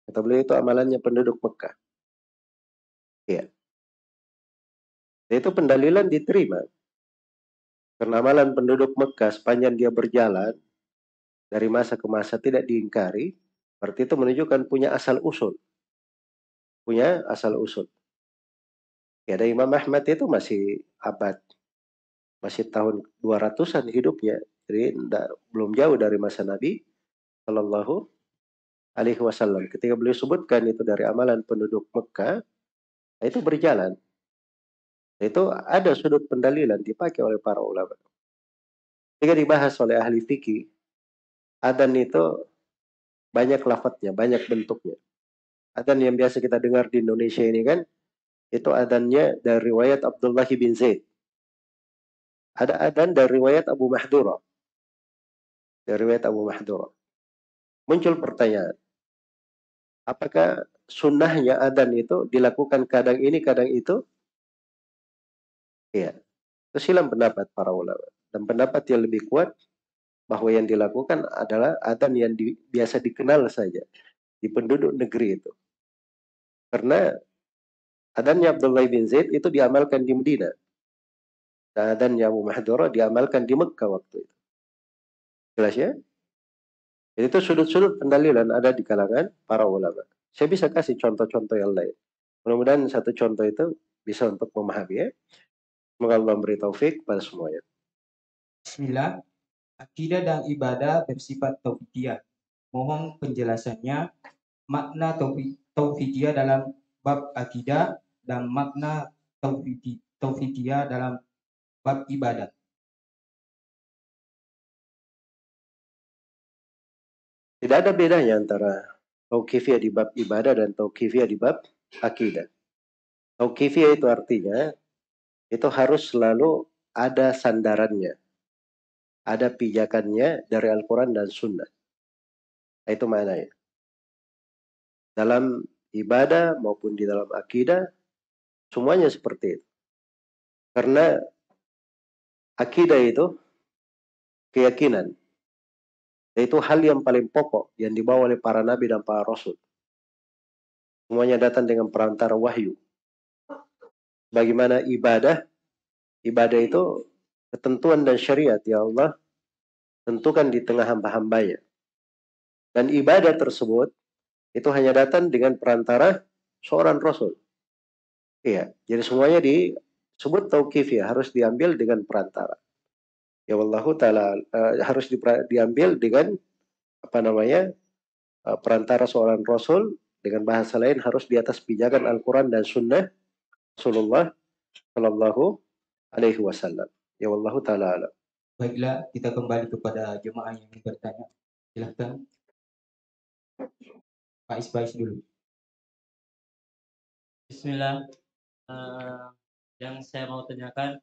Kata beliau itu amalannya penduduk Mekah. Iya. Dan itu pendalilan diterima. Karena amalan penduduk Mekah sepanjang dia berjalan dari masa ke masa tidak diingkari, berarti itu menunjukkan punya asal usul. Punya asal usul. Ya, ada Imam Ahmad itu masih masih tahun 200-an hidupnya. Jadi belum jauh dari masa Nabi Shallallahu Alaihi Wasallam. Ketika beliau sebutkan itu dari amalan penduduk Mekah, itu berjalan. Itu ada sudut pendalilan dipakai oleh para ulama. Ketika dibahas oleh ahli fikih, adzan itu banyak lafadznya, banyak bentuknya. Adzan yang biasa kita dengar di Indonesia ini kan, itu adzannya dari riwayat Abdullah bin Zaid. Ada adzan dari riwayat Abu Mahdura. Dari riwayat Abu Mahdura. Muncul pertanyaan, apakah sunnahnya adzan itu dilakukan kadang ini, kadang itu? Iya. Itu silang pendapat para ulama. Dan pendapat yang lebih kuat, bahwa yang dilakukan adalah adzan yang biasa dikenal saja di penduduk negeri itu. Karena adzannya Abdullah bin Zaid itu diamalkan di Madinah. Dan adzannya Abu Mahdura diamalkan di Mekah waktu itu. Jelas ya? Jadi itu sudut-sudut pendalilan ada di kalangan para ulama. Saya bisa kasih contoh-contoh yang lain. Mudah-mudahan satu contoh itu bisa untuk memahami ya. Semoga Allah memberi taufik pada semuanya. Bismillah. Akidah dan ibadah bersifat tauhidiyah. Mohon penjelasannya makna tauhidiyah dalam bab akidah dan makna tauhidiyah dalam bab ibadah. Tidak ada bedanya antara tauqifiyah di bab ibadah dan tauqifiyah di bab akidah. Tauqifiyah itu artinya itu harus selalu ada sandarannya, ada pijakannya dari Al-Quran dan Sunnah. Itu maknanya. Dalam ibadah maupun di dalam akidah, semuanya seperti itu. Karena akidah itu keyakinan. Itu hal yang paling pokok yang dibawa oleh para nabi dan para rasul. Semuanya datang dengan perantara wahyu. Bagaimana ibadah itu ketentuan dan syariat ya Allah tentukan di tengah hamba-hambanya. Dan ibadah tersebut itu hanya datang dengan perantara seorang rasul. Iya, jadi semuanya disebut tauqifiyah, harus diambil dengan perantara. Ya Allah Ta'ala harus diambil dengan perantara seorang rasul, dengan bahasa lain harus di atas pijakan Al-Quran dan Sunnah Rasulullah Shallallahu Alaihi Wasallam. Ya Allah Ta'ala. Baiklah, kita kembali kepada jemaah yang bertanya. Silahkan Pak Isbais dulu. Bismillah. Yang saya mau tanyakan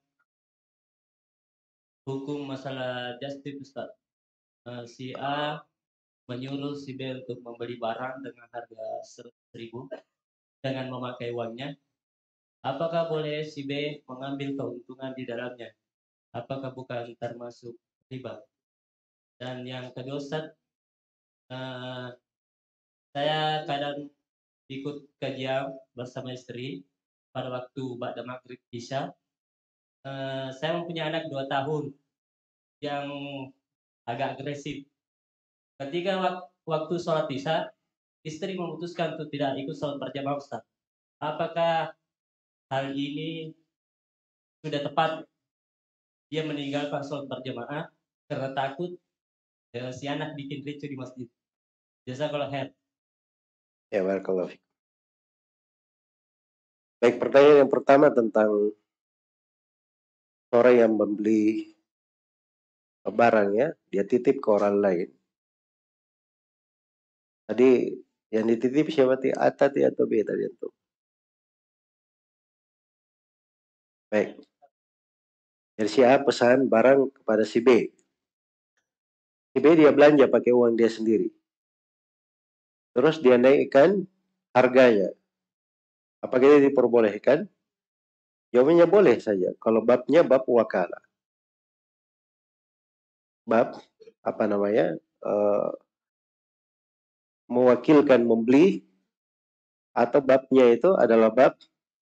hukum masalah justice Ustaz. Si A menyuruh si B untuk membeli barang dengan harga 100.000 dengan memakai uangnya. Apakah boleh si B mengambil keuntungan di dalamnya? Apakah bukan termasuk riba? Dan yang kedua Ustaz, saya kadang ikut kajian bersama istri pada waktu ba'da maghrib isya. Saya mempunyai anak 2 tahun yang agak agresif. Ketika waktu sholat isya, istri memutuskan untuk tidak ikut sholat berjamaah Ustaz. Apakah hal ini sudah tepat dia meninggalkan sholat berjamaah karena takut si anak bikin ricu di masjid? Jazakallahu khair. Ya, barakallahu fiik. Baik, pertanyaan yang pertama tentang orang yang membeli barang ya, dia titip ke orang lain. Tadi yang dititip siapa tadi? A tadi atau B tadi itu? Baik. Jadi si A pesan barang kepada si B. Si B dia belanja pakai uang dia sendiri. Terus dia naikkan harganya. Apakah dia diperbolehkan? Jawabannya boleh saja. Kalau babnya bab wakalah. Bab mewakilkan membeli atau babnya itu adalah bab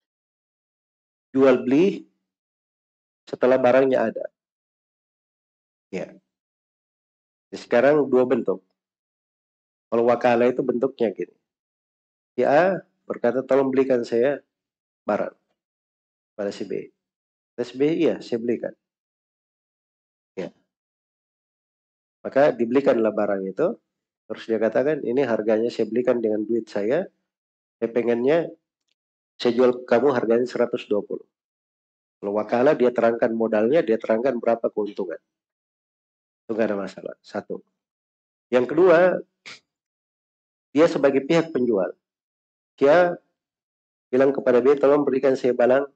jual beli setelah barangnya ada. Ya. Sekarang dua bentuk. Kalau wakalah itu bentuknya gini. Si A berkata, tolong belikan saya barang pada si B. Si B, iya, saya belikan. Ya. Maka dibelikanlah barang itu. Terus dia katakan, ini harganya saya belikan dengan duit saya. Saya pengennya, saya jual ke kamu harganya 120. Kalau wakalah dia terangkan modalnya, dia terangkan berapa keuntungan. Itu nggak ada masalah. Satu. Yang kedua, dia sebagai pihak penjual. Dia bilang kepada B, tolong berikan saya barang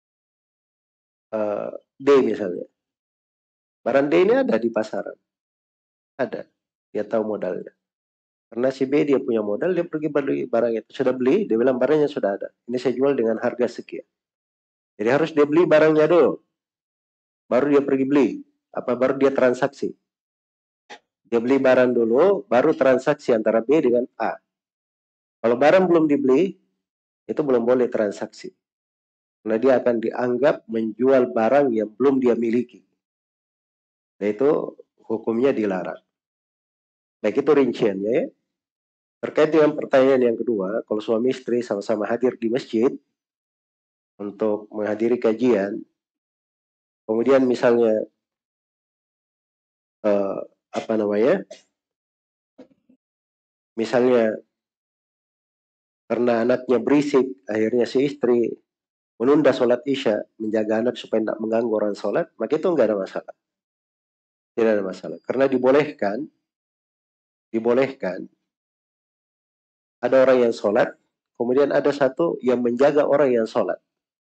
D misalnya. Barang D ini ada di pasaran. Ada. Dia tahu modalnya. Karena si B dia punya modal, dia pergi beli barang itu. Sudah beli, dia bilang barangnya sudah ada. Ini saya jual dengan harga sekian. Jadi harus dia beli barangnya dulu. Baru dia pergi beli. Baru dia transaksi. Dia beli barang dulu, baru transaksi antara B dengan A. Kalau barang belum dibeli, itu belum boleh transaksi. Karena dia akan dianggap menjual barang yang belum dia miliki. Dan itu hukumnya dilarang. Baik, itu rinciannya ya. Terkait dengan pertanyaan yang kedua, kalau suami istri sama-sama hadir di masjid untuk menghadiri kajian, kemudian misalnya misalnya karena anaknya berisik, akhirnya si istri menunda sholat isya, menjaga anak supaya tidak mengganggu orang sholat, maka itu nggak ada masalah. Tidak ada masalah. Karena dibolehkan ada orang yang sholat, kemudian ada satu yang menjaga orang yang sholat.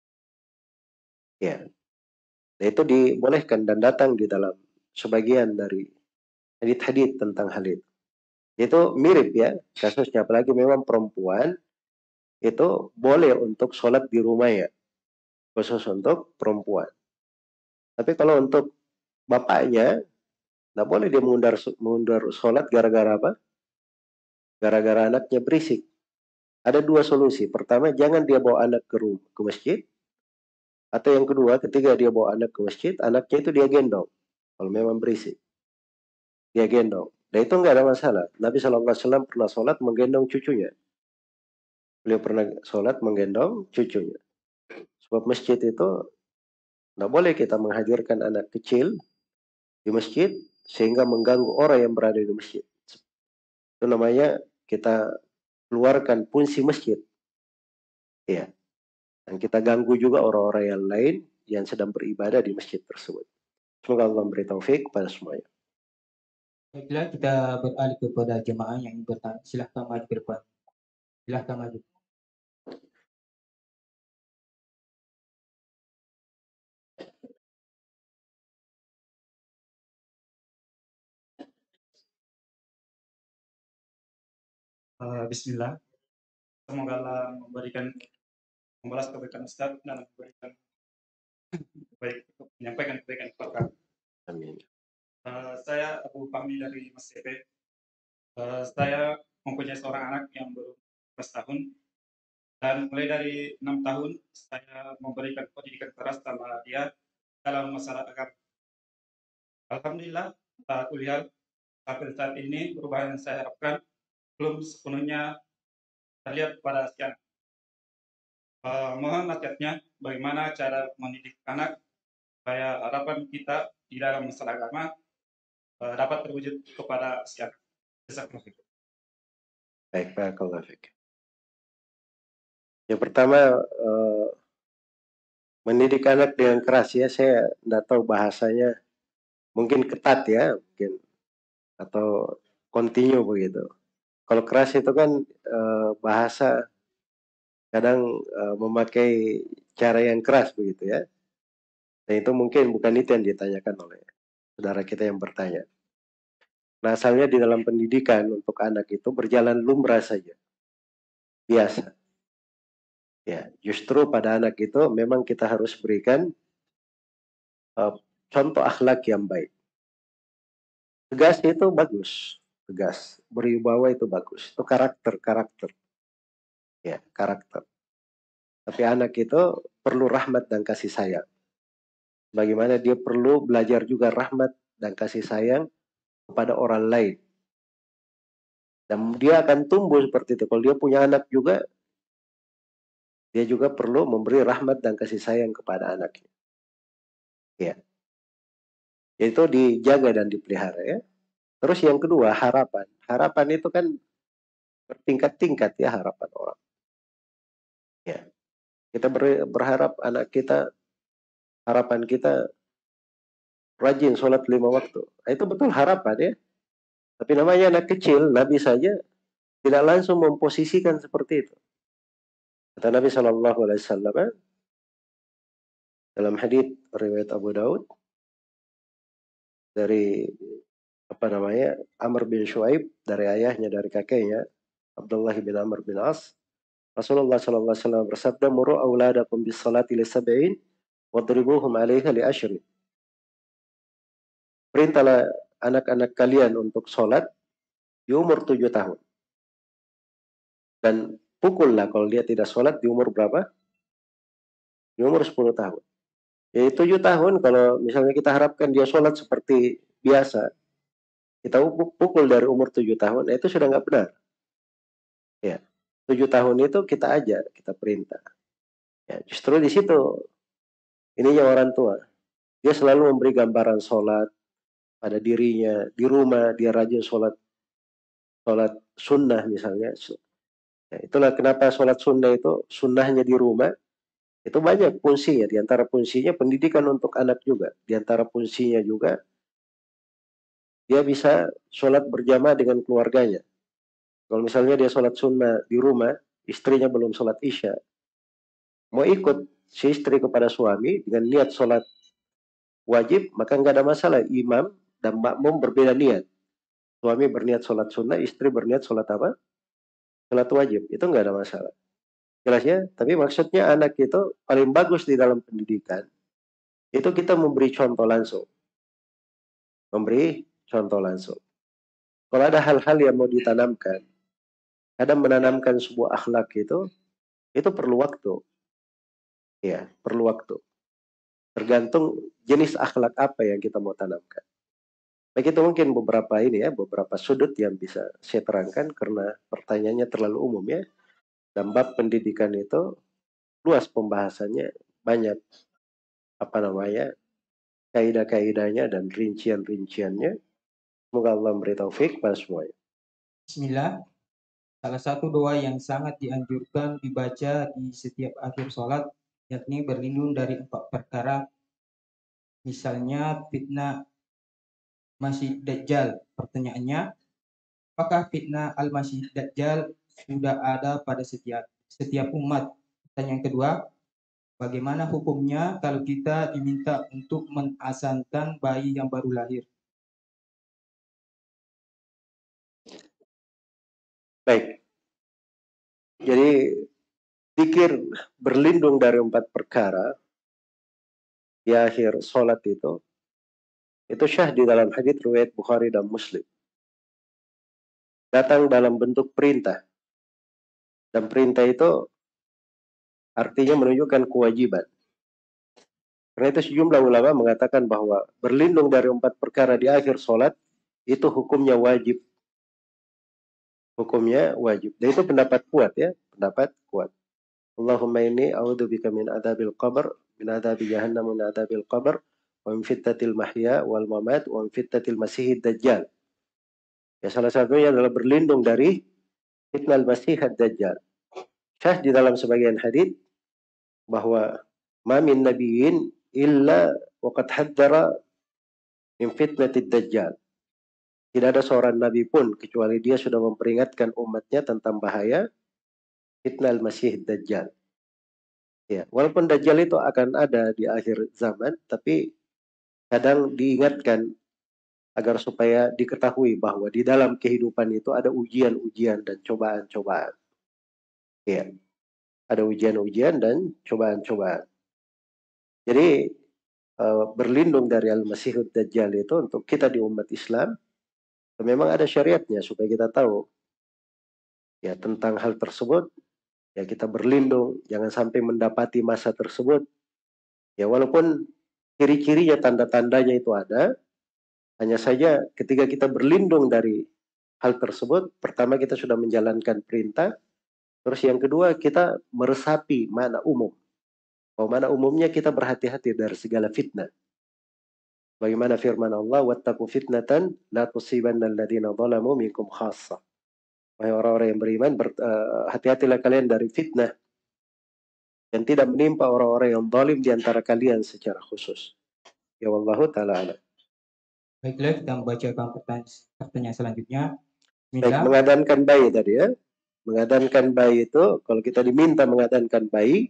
Ya. Nah, itu dibolehkan dan datang di dalam sebagian dari hadits tentang hal itu. Itu mirip ya kasusnya, apalagi memang perempuan itu boleh untuk sholat di rumah ya, khusus untuk perempuan. Tapi kalau untuk bapaknya, nggak boleh dia mengundur sholat gara-gara apa? Gara-gara anaknya berisik. Ada dua solusi. Pertama, jangan dia bawa anak ke masjid. Atau yang kedua, ketika dia bawa anak ke masjid, anaknya itu dia gendong. Kalau memang berisik, dia gendong. Dan itu nggak ada masalah. Nabi SAW pernah sholat menggendong cucunya. Beliau pernah sholat menggendong cucunya. Sebab masjid itu nggak boleh kita menghadirkan anak kecil di masjid sehingga mengganggu orang yang berada di masjid. Itu namanya kita keluarkan fungsi masjid. Ya. Dan kita ganggu juga orang-orang yang lain yang sedang beribadah di masjid tersebut. Semoga Allah memberi taufik kepada semuanya. Baiklah, kita beralih kepada jemaah yang bertanya. Silahkan maju ke depan. Silahkan maju. Bismillah. Semoga Allah membalas kebaikan Ustaz dan menyampaikan kebaikan kepada kami. Amin. Saya Abu Fahmi dari Mas CP. Saya mempunyai seorang anak yang baru 11 tahun dan mulai dari 6 tahun saya memberikan pendidikan keras sama dia dalam masalah agama. Alhamdulillah, kuliah sampai saat ini perubahan yang saya harapkan belum sepenuhnya terlihat pada si anak. Mohon nasihatnya bagaimana cara mendidik anak supaya harapan kita di dalam masalah agama dapat terwujud kepada si anak. Baik, barakallahu fiik. Yang pertama, mendidik anak dengan keras ya, saya tidak tahu bahasanya, mungkin ketat ya, mungkin atau continue begitu. Kalau keras itu kan bahasa kadang memakai cara yang keras begitu ya. Dan itu mungkin bukan itu yang ditanyakan oleh saudara kita yang bertanya. Nah, asalnya di dalam pendidikan untuk anak itu berjalan lumrah saja. Biasa. Ya, justru pada anak itu memang kita harus berikan contoh akhlak yang baik. Tegas itu bagus. Tegas. Berwibawa itu bagus. Itu karakter. Ya, karakter. Tapi anak itu perlu rahmat dan kasih sayang. Bagaimana dia perlu belajar juga rahmat dan kasih sayang kepada orang lain. Dan dia akan tumbuh seperti itu. Kalau dia punya anak juga, dia juga perlu memberi rahmat dan kasih sayang kepada anaknya. Ya. Itu dijaga dan dipelihara ya. Terus yang kedua, harapan. Harapan itu kan bertingkat-tingkat ya harapan orang. Ya. Kita berharap anak kita, harapan kita rajin sholat 5 waktu. Itu betul harapan ya. Tapi namanya anak kecil, Nabi saja tidak langsung memposisikan seperti itu. Kata Nabi SAW dalam hadits riwayat Abu Daud dari Amr bin Shu'aib, dari ayahnya, dari kakeknya Abdullah bin Amr bin As, Rasulullah SAW bersabda, muru auladakum bis salati li sab'in wadribuhum 'alaiha li ashrin. Perintahlah anak-anak kalian untuk sholat di umur 7 tahun. Dan pukullah kalau dia tidak sholat di umur berapa? Di umur 10 tahun. Jadi 7 tahun kalau misalnya kita harapkan dia sholat seperti biasa, kita pukul dari umur 7 tahun, itu sudah nggak benar. Ya, 7 tahun itu kita ajar, kita perintah. Ya, justru di situ ininya orang tua. Dia selalu memberi gambaran sholat pada dirinya. Di rumah dia rajin sholat sunnah misalnya. Ya, itulah kenapa sholat sunnah itu, sunnahnya di rumah, itu banyak fungsinya. Di antara fungsinya pendidikan untuk anak juga. Di antara fungsinya juga dia bisa sholat berjamaah dengan keluarganya. Kalau misalnya dia sholat sunnah di rumah, istrinya belum sholat isya, mau ikut si istri kepada suami dengan niat sholat wajib, maka nggak ada masalah. Imam dan makmum berbeda niat. Suami berniat sholat sunnah, istri berniat sholat apa? Sholat wajib. Itu nggak ada masalah. Jelas ya? Tapi maksudnya anak itu paling bagus di dalam pendidikan. Itu kita memberi contoh langsung. Memberi contoh langsung. Kalau ada hal-hal yang mau ditanamkan, kadang menanamkan sebuah akhlak itu perlu waktu. Ya, perlu waktu. Tergantung jenis akhlak apa yang kita mau tanamkan. Baik, itu mungkin beberapa sudut yang bisa saya terangkan karena pertanyaannya terlalu umum ya. Dan bab pendidikan itu luas pembahasannya, banyak kaidah-kaidahnya dan rincian-rinciannya. Semoga Allah memberi taufik pada semuanya. Bismillah. Salah satu doa yang sangat dianjurkan dibaca di setiap akhir sholat, yakni berlindung dari 4 perkara. Misalnya fitnah Masih Dajjal. Pertanyaannya, apakah fitnah Al-Masih Dajjal sudah ada pada setiap umat? Pertanyaan kedua, bagaimana hukumnya kalau kita diminta untuk menazankan bayi yang baru lahir? Baik. Jadi zikir berlindung dari 4 perkara di akhir sholat itu syah di dalam hadits riwayat Bukhari dan Muslim. Datang dalam bentuk perintah. Dan perintah itu artinya menunjukkan kewajiban. Karena itu sejumlah ulama mengatakan bahwa berlindung dari 4 perkara di akhir sholat itu hukumnya wajib. Hukumnya wajib. Dan itu pendapat kuat ya. Pendapat kuat. Allahumma inni a'udzubika min adzabil qabr, min adzabi jahannam, min adzabil qabr, wa min fitnatil mahya wal mamat, wa min fitnatil masihid dajjal. Ya, salah satunya adalah berlindung dari fitnah masihid dajjal. Syah di dalam sebagian hadits bahwa ma min nabiyyin illa waqad haddara min fitnatid dajjal. Tidak ada seorang nabi pun kecuali dia sudah memperingatkan umatnya tentang bahaya fitnah al-masih dajjal. Ya, walaupun dajjal itu akan ada di akhir zaman, tapi kadang diingatkan agar supaya diketahui bahwa di dalam kehidupan itu ada ujian-ujian dan cobaan-cobaan. Ya, ada ujian-ujian dan cobaan-cobaan. Jadi berlindung dari al-masihud dajjal itu untuk kita di umat Islam, memang ada syariatnya supaya kita tahu ya tentang hal tersebut. Ya kita berlindung, jangan sampai mendapati masa tersebut. Ya walaupun ciri-cirinya, tanda-tandanya itu ada, hanya saja ketika kita berlindung dari hal tersebut, pertama kita sudah menjalankan perintah, terus yang kedua kita meresapi makna umum. Bahwa makna umumnya kita berhati-hati dari segala fitnah. Bagaimana firman Allah, wattaqu fitnatan la tusibanna alladziina zalamu minkum khassah. Wahai orang-orang yang beriman, hati-hatilah kalian dari fitnah yang tidak menimpa orang-orang yang zalim di antara kalian secara khusus. Ya wallahu ta'ala alam. Baiklah, kita membacakan pertanyaan selanjutnya. Baik, mengadankan bayi tadi ya. Mengadankan bayi itu, kalau kita diminta mengadankan bayi,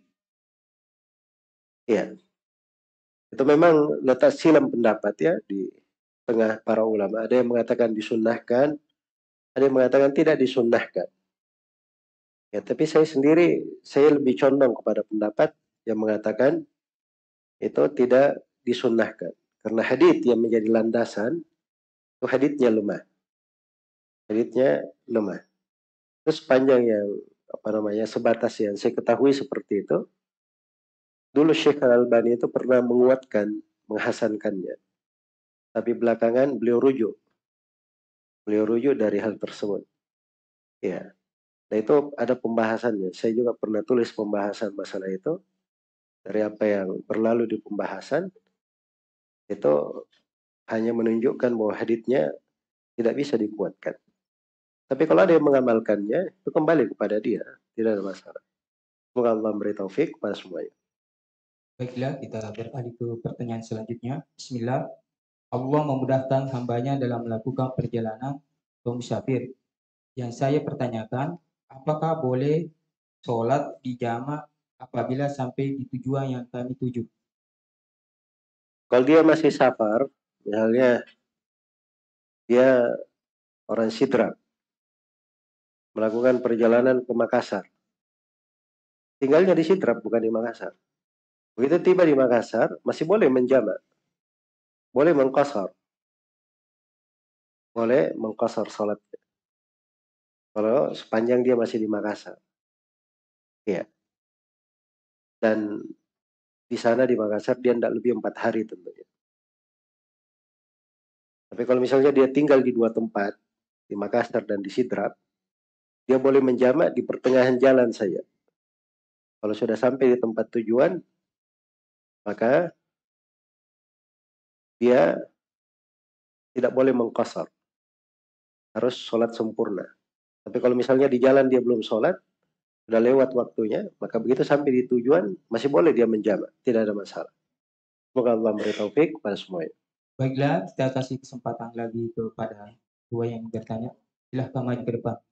ya, itu memang letak silam pendapat ya di tengah para ulama. Ada yang mengatakan disunnahkan, ada yang mengatakan tidak disunnahkan. Ya, tapi saya sendiri, saya lebih condong kepada pendapat yang mengatakan itu tidak disunnahkan. Karena hadits yang menjadi landasan, itu haditsnya lemah. Haditsnya lemah. Terus sepanjang yang, sebatas yang saya ketahui seperti itu, dulu Syekh Al-Albani itu pernah menguatkan, menghasankannya. Tapi belakangan beliau rujuk. Beliau rujuk dari hal tersebut. Ya. Nah itu ada pembahasannya. Saya juga pernah tulis pembahasan masalah itu. Dari apa yang berlalu di pembahasan, itu hanya menunjukkan bahwa haditsnya tidak bisa dikuatkan. Tapi kalau ada yang mengamalkannya, itu kembali kepada dia. Tidak ada masalah. Semoga Allah memberi taufik kepada semuanya. Baiklah, kita beralih ke pertanyaan selanjutnya. Bismillah. Allah memudahkan hambanya dalam melakukan perjalanan atau musafir. Yang saya pertanyakan, apakah boleh sholat di jamak apabila sampai di tujuan yang kami tuju? Kalau dia masih safar, misalnya dia orang Sidrap, melakukan perjalanan ke Makassar. Tinggalnya di Sidrap, bukan di Makassar. Begitu tiba di Makassar, masih boleh menjamak. Boleh mengqasar. Boleh mengqasar sholatnya. Kalau sepanjang dia masih di Makassar. Ya. Dan di sana di Makassar dia tidak lebih 4 hari tentunya. Tapi kalau misalnya dia tinggal di 2 tempat, di Makassar dan di Sidrap, dia boleh menjamak di pertengahan jalan saja. Kalau sudah sampai di tempat tujuan, maka dia tidak boleh mengqasar. Harus sholat sempurna. Tapi kalau misalnya di jalan dia belum sholat, sudah lewat waktunya, maka begitu sampai di tujuan, masih boleh dia menjamak. Tidak ada masalah. Semoga Allah memberi taufik kepada semuanya. Baiklah, kita kasih kesempatan lagi kepada dua yang bertanya. Silahkan maju ke depan.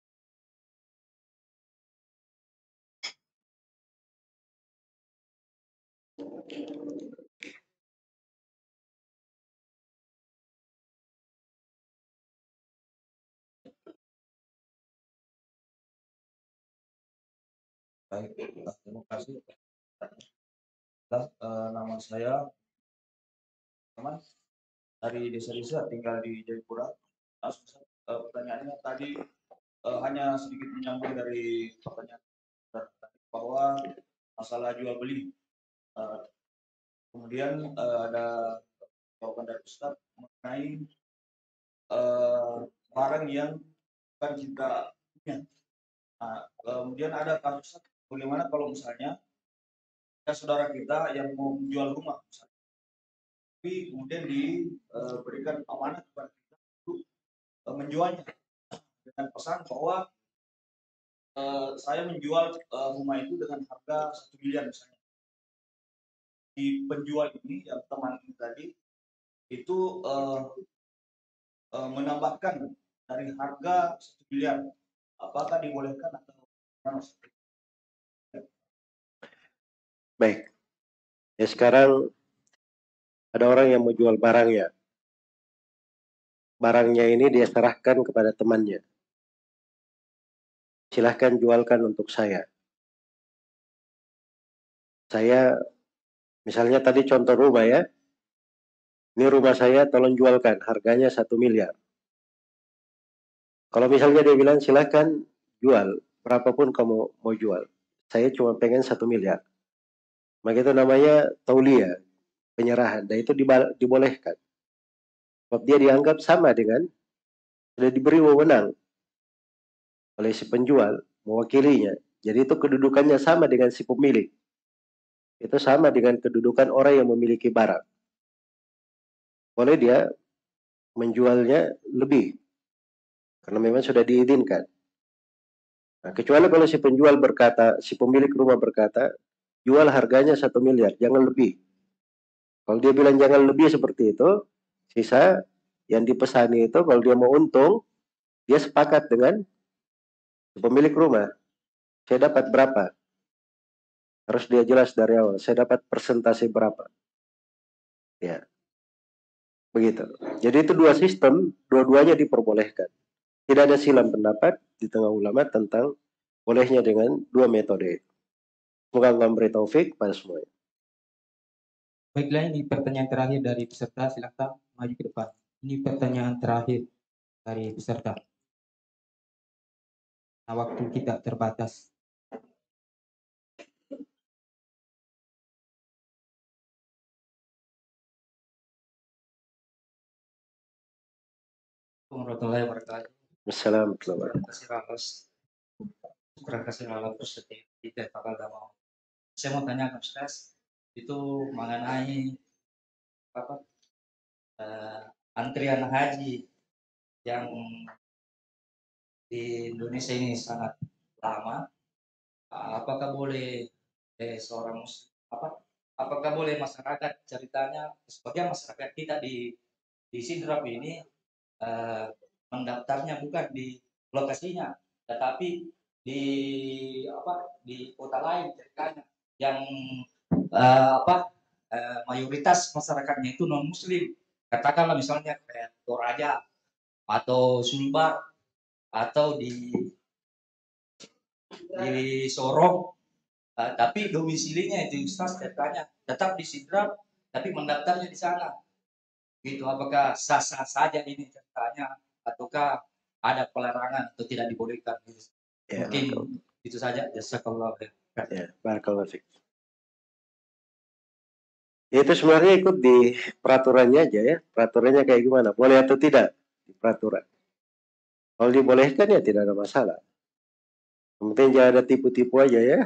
Baik, terima kasih. Nama saya teman dari desa-desa tinggal di Jayapura. Pertanyaannya tadi hanya sedikit menyambung dari pertanyaan bahwa masalah jual beli. Kemudian ada jawaban dari Ustaz mengenai barang yang bukan kita punya. Nah, kemudian ada kasus bagaimana kalau misalnya ada saudara kita yang mau menjual rumah, misalnya, tapi kemudian diberikan amanah kepada kita untuk menjualnya dengan pesan bahwa saya menjual rumah itu dengan harga 1 miliar misalnya. Di penjual ini yang teman ini tadi itu menambahkan dari harga 1 miliar. Apakah dibolehkan atau Baik. Ya sekarang ada orang yang mau jual barangnya. Barangnya ini dia serahkan kepada temannya. Silahkan jualkan untuk saya. Saya, misalnya tadi contoh rumah ya. Ini rumah saya tolong jualkan, harganya 1 miliar. Kalau misalnya dia bilang silahkan jual, berapapun kamu mau jual. Saya cuma pengen 1 miliar. Maka itu namanya taulia, penyerahan. Dan itu dibolehkan. Sebab dia dianggap sama dengan sudah diberi wewenang oleh si penjual, mewakilinya. Jadi itu kedudukannya sama dengan si pemilik. Itu sama dengan kedudukan orang yang memiliki barang. Boleh dia menjualnya lebih. Karena memang sudah diizinkan. Nah, kecuali kalau si penjual berkata, si pemilik rumah berkata, jual harganya 1 miliar, jangan lebih. Kalau dia bilang jangan lebih seperti itu, sisa yang dipesani itu kalau dia mau untung, dia sepakat dengan pemilik rumah. Saya dapat berapa? Harus dia jelas dari awal. Saya dapat persentase berapa? Ya, begitu. Jadi itu dua sistem, dua-duanya diperbolehkan. Tidak ada silam pendapat di tengah ulama tentang bolehnya dengan dua metode. Semoga Allah memberi taufik pada semuanya. Baiklah, ini pertanyaan terakhir dari peserta. Silakan maju ke depan. Ini pertanyaan terakhir dari peserta. Nah, waktu kita terbatas. Warahmatullahi wabarakatuh. Wassalamualaikum. Terima kasih atas kita mau. Saya mau tanya ke Ustaz, itu mengenai apa antrian haji yang di Indonesia ini sangat lama. Apakah boleh seorang apakah boleh masyarakat ceritanya sebagian masyarakat kita di Sidrap ini mendaftarnya bukan di lokasinya, tetapi di kota lain ceritanya yang mayoritas masyarakatnya itu non Muslim. Katakanlah misalnya kayak Toraja atau Sumbar atau di Sorong, tapi domisilinya itu Ustaz ceritanya tetap di Sidrap, tapi mendaftarnya di sana. Gitu, apakah sah-sah saja ini ceritanya ataukah ada pelarangan atau tidak dibolehkan gitu. Ya, Mungkin itu saja. Jazakallah khair. Ya, barakallahu fiik. Itu sebenarnya ikut di peraturannya aja ya. Peraturannya kayak gimana? Boleh atau tidak di peraturan. Kalau dibolehkan ya tidak ada masalah. Yang penting jangan ada tipu-tipu aja ya.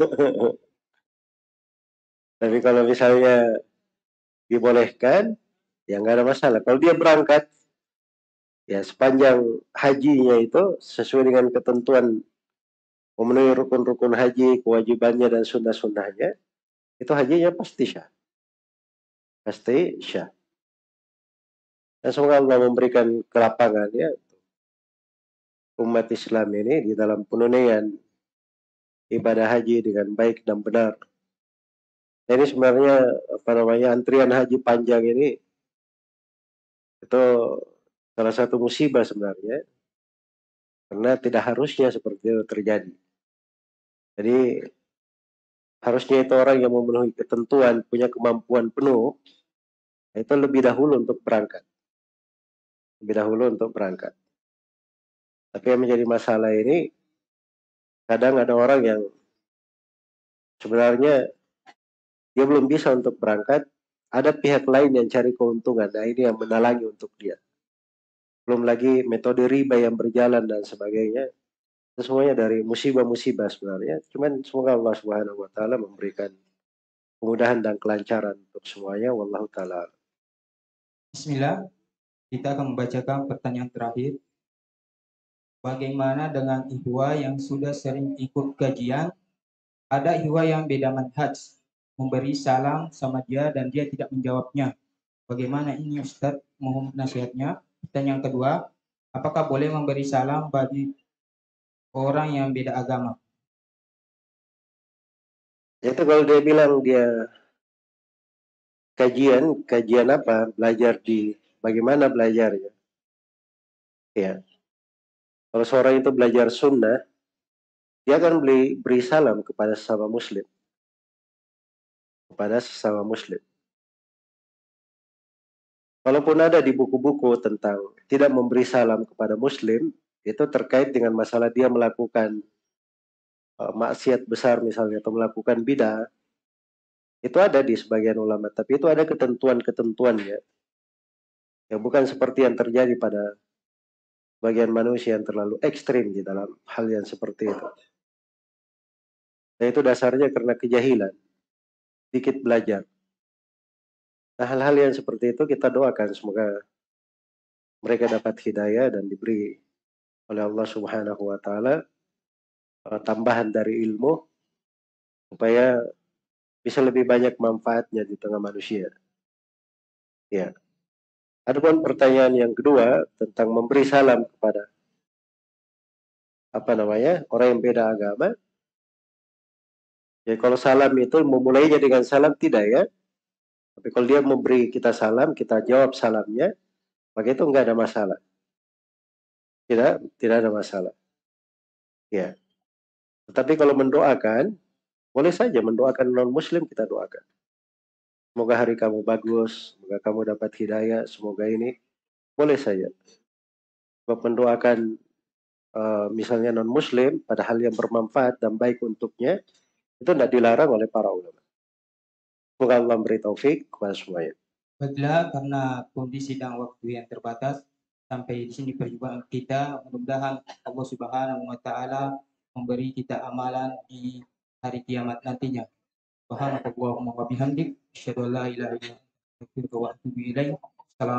Tapi kalau misalnya dibolehkan, ya nggak ada masalah. Kalau dia berangkat, ya sepanjang hajinya itu sesuai dengan ketentuan memenuhi rukun-rukun haji, kewajibannya dan sunnah-sunnahnya, itu hajinya pasti syah. Pasti syah. Dan semoga Allah memberikan kelapangan ya umat Islam ini di dalam penunaian ibadah haji dengan baik dan benar. Ini sebenarnya antrian haji panjang ini itu salah satu musibah sebenarnya, karena tidak harusnya seperti itu terjadi. Jadi harusnya itu orang yang memenuhi ketentuan, punya kemampuan penuh, itu lebih dahulu untuk berangkat. Lebih dahulu untuk berangkat. Tapi yang menjadi masalah ini, kadang ada orang yang sebenarnya dia belum bisa untuk berangkat, ada pihak lain yang cari keuntungan. Nah ini yang menalangi untuk dia. Belum lagi metode riba yang berjalan dan sebagainya. Itu semuanya dari musibah-musibah sebenarnya. Cuman semoga Allah Subhanahu wa taala memberikan kemudahan dan kelancaran untuk semuanya. Wallahu taala. Bismillah. Kita akan membacakan pertanyaan terakhir. Bagaimana dengan ikhwah yang sudah sering ikut kajian? Ada ikhwah yang beda manhaj, memberi salam sama dia dan dia tidak menjawabnya. Bagaimana ini Ustaz? Mohon nasihatnya. Pertanyaan kedua, apakah boleh memberi salam bagi orang yang beda agama? Itu kalau dia bilang dia kajian apa? Belajar di bagaimana belajarnya? Ya. Kalau seorang itu belajar sunnah, dia akan beri salam kepada sesama muslim. Kepada sesama muslim. Walaupun ada di buku-buku tentang tidak memberi salam kepada muslim, itu terkait dengan masalah dia melakukan maksiat besar misalnya atau melakukan bidah, itu ada di sebagian ulama, tapi itu ada ketentuan-ketentuannya. Ya bukan seperti yang terjadi pada bagian manusia yang terlalu ekstrim di dalam hal yang seperti itu. Dan itu dasarnya karena kejahilan, sedikit belajar. Nah, hal-hal yang seperti itu kita doakan semoga mereka dapat hidayah dan diberi oleh Allah Subhanahu wa taala tambahan dari ilmu supaya bisa lebih banyak manfaatnya di tengah manusia. Ya. Adapun pertanyaan yang kedua tentang memberi salam kepada orang yang beda agama. Ya kalau salam itu memulainya dengan salam tidak ya. Tapi kalau dia memberi kita salam, kita jawab salamnya, maka itu enggak ada masalah. Tidak ada masalah. Ya. Tetapi kalau mendoakan, boleh saja mendoakan non-muslim kita doakan. Semoga hari kamu bagus, semoga kamu dapat hidayah, semoga ini. Boleh saja. Sebab mendoakan misalnya non-muslim pada hal yang bermanfaat dan baik untuknya, itu tidak dilarang oleh para ulama. Semoga Allah memberi taufik kepada semuanya. Baiklah, karena kondisi dan waktu yang terbatas, sampai di sini perjumpaan kita. Mudah-mudahan Allah Subhanahu wa taala memberi kita amalan di hari kiamat nantinya. Subhanakallahumma wa bihamdik, asyhadu an la ilaha illa anta, astaghfiruka wa atubu ilaik.